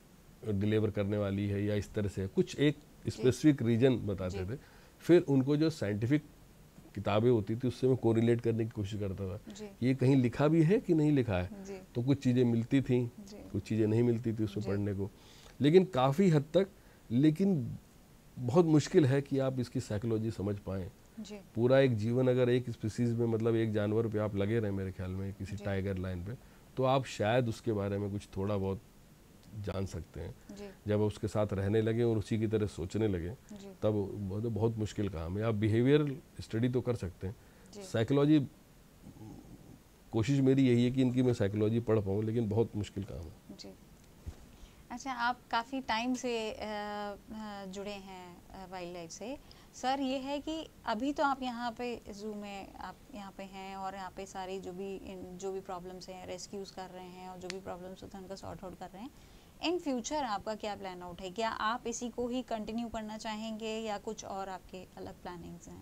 Speaker 2: डिलीवर करने वाली है, या इस तरह से कुछ एक स्पेसिफिक रीजन बताते थे। फिर उनको जो साइंटिफिक किताबें होती थी उससे मैं कोरिलेट करने की कोशिश करता था, ये कहीं लिखा भी है कि नहीं लिखा है, तो कुछ चीज़ें मिलती थी, कुछ चीज़ें नहीं मिलती थी उसमें पढ़ने को, लेकिन काफ़ी हद तक। लेकिन बहुत मुश्किल है कि आप इसकी साइकोलॉजी समझ पाएँ। पूरा एक जीवन अगर एक स्पीसीज में, मतलब एक जानवर पे आप लगे रहे मेरे ख्याल में, किसी टाइगर लाइन पे, तो आप शायद उसके बारे में कुछ थोड़ा बहुत जान सकते हैं। जब उसके साथ रहने लगे और उसी की तरह सोचने लगे, तब बहुत मुश्किल काम है। आप बिहेवियरल स्टडी तो कर सकते हैं, साइकोलॉजी कोशिश मेरी यही है कि इनकी मैं साइकोलॉजी पढ़ पाऊँ, लेकिन बहुत मुश्किल काम है।
Speaker 1: जी। अच्छा, आप काफ़ी टाइम से जुड़े हैं वाइल्ड लाइफ से। सर, ये है कि अभी तो आप यहाँ पे ज़ू में आप यहाँ पे हैं और यहाँ पे सारी जो भी प्रॉब्लम्स हैं रेस्क्यूज़ कर रहे हैं, और जो भी प्रॉब्लम्स होते हैं उनका सॉर्ट आउट कर रहे हैं। इन फ्यूचर आपका क्या प्लान आउट है? क्या आप इसी को ही कंटिन्यू करना चाहेंगे या कुछ और आपके अलग प्लानिंग्स हैं?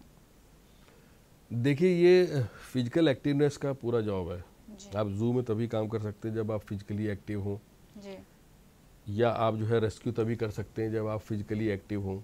Speaker 2: देखिए, ये फिजिकल एक्टिवनेस का पूरा जॉब है। आप ज़ू में तभी काम कर सकते हैं जब आप फिजिकली एक्टिव हों, या आप जो है रेस्क्यू तभी कर सकते हैं जब आप फिजिकली एक्टिव हों।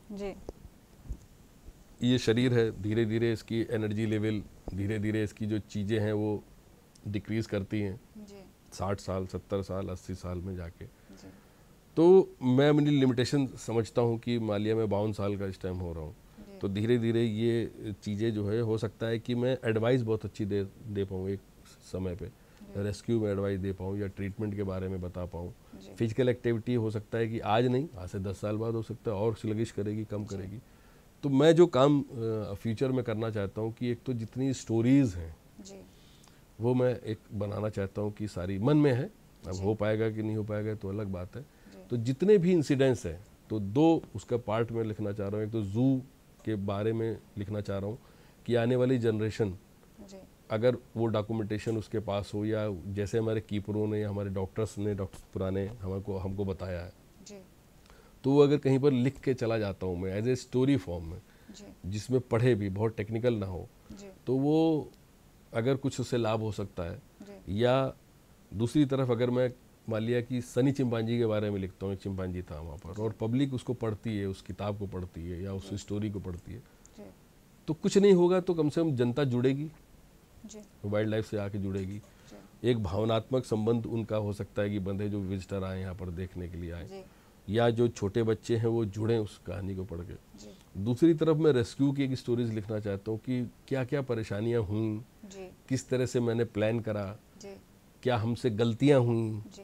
Speaker 2: ये शरीर है, धीरे धीरे इसकी एनर्जी लेवल, धीरे धीरे इसकी जो चीज़ें हैं वो डिक्रीज़ करती हैं 60 साल 70 साल 80 साल में जाके। तो मैं अपनी लिमिटेशन समझता हूँ कि मान लिया मैं 52 साल का इस टाइम हो रहा हूँ, तो धीरे धीरे ये चीज़ें जो है हो सकता है कि मैं एडवाइस बहुत अच्छी दे पाऊँ एक समय पे, रेस्क्यू में एडवाइस दे पाऊँ या ट्रीटमेंट के बारे में बता पाऊँ। फिजिकल एक्टिविटी हो सकता है कि आज नहीं, आज से 10 साल बाद हो सकता है और स्लगिश करेगी, कम करेगी। तो मैं जो काम फ्यूचर में करना चाहता हूँ कि एक तो जितनी स्टोरीज़ हैं वो मैं एक बनाना चाहता हूँ कि सारी मन में है, अब हो पाएगा कि नहीं हो पाएगा तो अलग बात है। तो जितने भी इंसिडेंट्स हैं, तो 2 उसका पार्ट में लिखना चाह रहा हूँ। एक तो ज़ू के बारे में लिखना चाह रहा हूँ कि आने वाली जनरेशन अगर वो डॉक्यूमेंटेशन उसके पास हो, या जैसे हमारे कीपरों ने या हमारे डॉक्टर्स पुराने हमको बताया है, तो वो अगर कहीं पर लिख के चला जाता हूँ मैं एज ए स्टोरी फॉर्म में, जिसमें पढ़े भी, बहुत टेक्निकल ना हो, तो वो अगर कुछ उससे लाभ हो सकता है। या दूसरी तरफ अगर मैं मान लिया कि सनी चिंपांजी के बारे में लिखता हूँ, एक चिंपांजी था वहाँ पर, और पब्लिक उसको पढ़ती है, उस किताब को पढ़ती है या उस स्टोरी को पढ़ती है, तो कुछ नहीं होगा तो कम से कम जनता जुड़ेगी, वाइल्ड लाइफ से आके जुड़ेगी। एक भावनात्मक संबंध उनका हो सकता है कि बंदे जो विजिटर आए यहाँ पर देखने के लिए आए, या जो छोटे बच्चे हैं वो जुड़ें उस कहानी को पढ़ के। दूसरी तरफ मैं रेस्क्यू की एक स्टोरीज लिखना चाहता हूँ कि क्या क्या परेशानियाँ हुई, किस तरह से मैंने प्लान करा, क्या हमसे गलतियाँ हुई,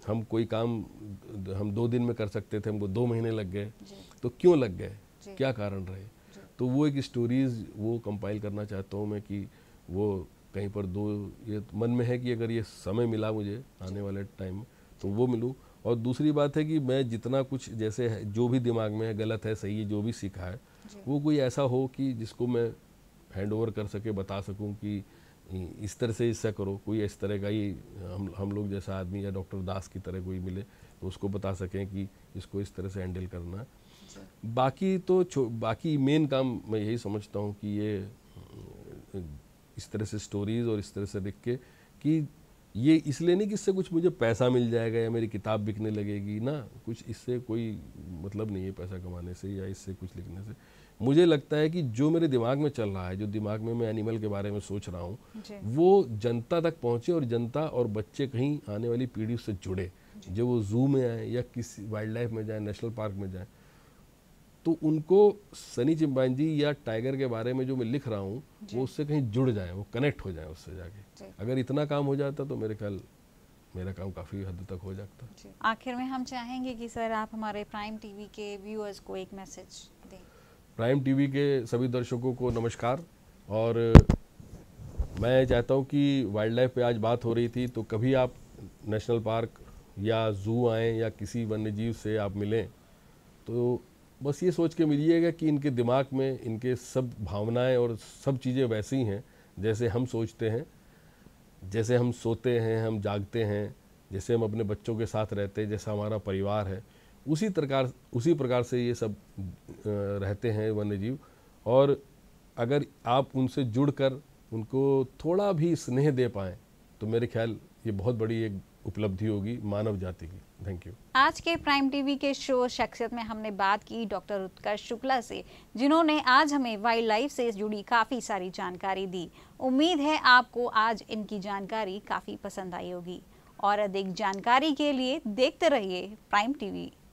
Speaker 2: हम कोई काम हम 2 दिन में कर सकते थे, हमको 2 महीने लग गए, तो क्यों लग गए, क्या कारण रहे। तो वो एक स्टोरीज वो कंपाइल करना चाहता हूँ मैं कि वो कहीं पर ये मन में है कि अगर ये समय मिला मुझे आने वाले टाइम तो वो मिलूँ। और दूसरी बात है कि मैं जितना कुछ जैसे है, जो भी दिमाग में है, गलत है सही है, जो भी सीखा है वो कोई ऐसा हो कि जिसको मैं हैंड ओवर कर सके, बता सकूं कि इस तरह से इससे करो। कोई इस तरह का ही हम लोग जैसा आदमी या डॉक्टर दास की तरह कोई मिले तो उसको बता सकें कि इसको इस तरह से हैंडल करना है। बाकी तो बाकी मेन काम मैं यही समझता हूँ कि ये इस तरह से स्टोरीज़ और इस तरह से लिख के कि ये इसलिए नहीं कि इससे कुछ मुझे पैसा मिल जाएगा या मेरी किताब बिकने लगेगी ना, कुछ इससे कोई मतलब नहीं है पैसा कमाने से या इससे कुछ लिखने से। मुझे लगता है कि जो मेरे दिमाग में चल रहा है, जो दिमाग में मैं एनिमल के बारे में सोच रहा हूँ, वो जनता तक पहुँचे और जनता और बच्चे कहीं आने वाली पीढ़ी उससे जुड़े। जब वो जू में आए या किसी वाइल्ड लाइफ में जाए, नेशनल पार्क में जाए, तो उनको सनी चिंपांजी या टाइगर के बारे में जो मैं लिख रहा हूँ वो उससे कहीं जुड़ जाए, वो कनेक्ट हो जाए उससे जाके। अगर इतना काम हो जाता तो मेरे ख्याल मेरा काम काफ़ी हद तक हो जाता।
Speaker 1: आखिर में हम चाहेंगे कि सर आप हमारे प्राइम टीवी के व्यूअर्स को एक मैसेज दें।
Speaker 2: प्राइम टीवी के सभी दर्शकों को नमस्कार। और मैं चाहता हूँ कि वाइल्ड लाइफ पे आज बात हो रही थी, तो कभी आप नेशनल पार्क या जू आएँ या किसी वन्य जीव से आप मिलें तो बस ये सोच के मिलिएगा कि इनके दिमाग में इनके सब भावनाएं और सब चीज़ें वैसी हैं जैसे हम सोचते हैं, जैसे हम सोते हैं, हम जागते हैं, जैसे हम अपने बच्चों के साथ रहते हैं, जैसा हमारा परिवार है, उसी प्रकार से ये सब रहते हैं वन्य जीव। और अगर आप उनसे जुड़कर उनको थोड़ा भी स्नेह दे पाएँ तो मेरे ख्याल ये बहुत बड़ी एक उपलब्धि होगी मानव जाति की। Thank you.
Speaker 1: आज के प्राइम टीवी के शो शख्सियत में हमने बात की डॉक्टर उत्कर्ष शुक्ला से, जिन्होंने आज हमें वाइल्ड लाइफ से जुड़ी काफ़ी सारी जानकारी दी। उम्मीद है आपको आज इनकी जानकारी काफ़ी पसंद आई होगी और अधिक जानकारी के लिए देखते रहिए प्राइम टीवी।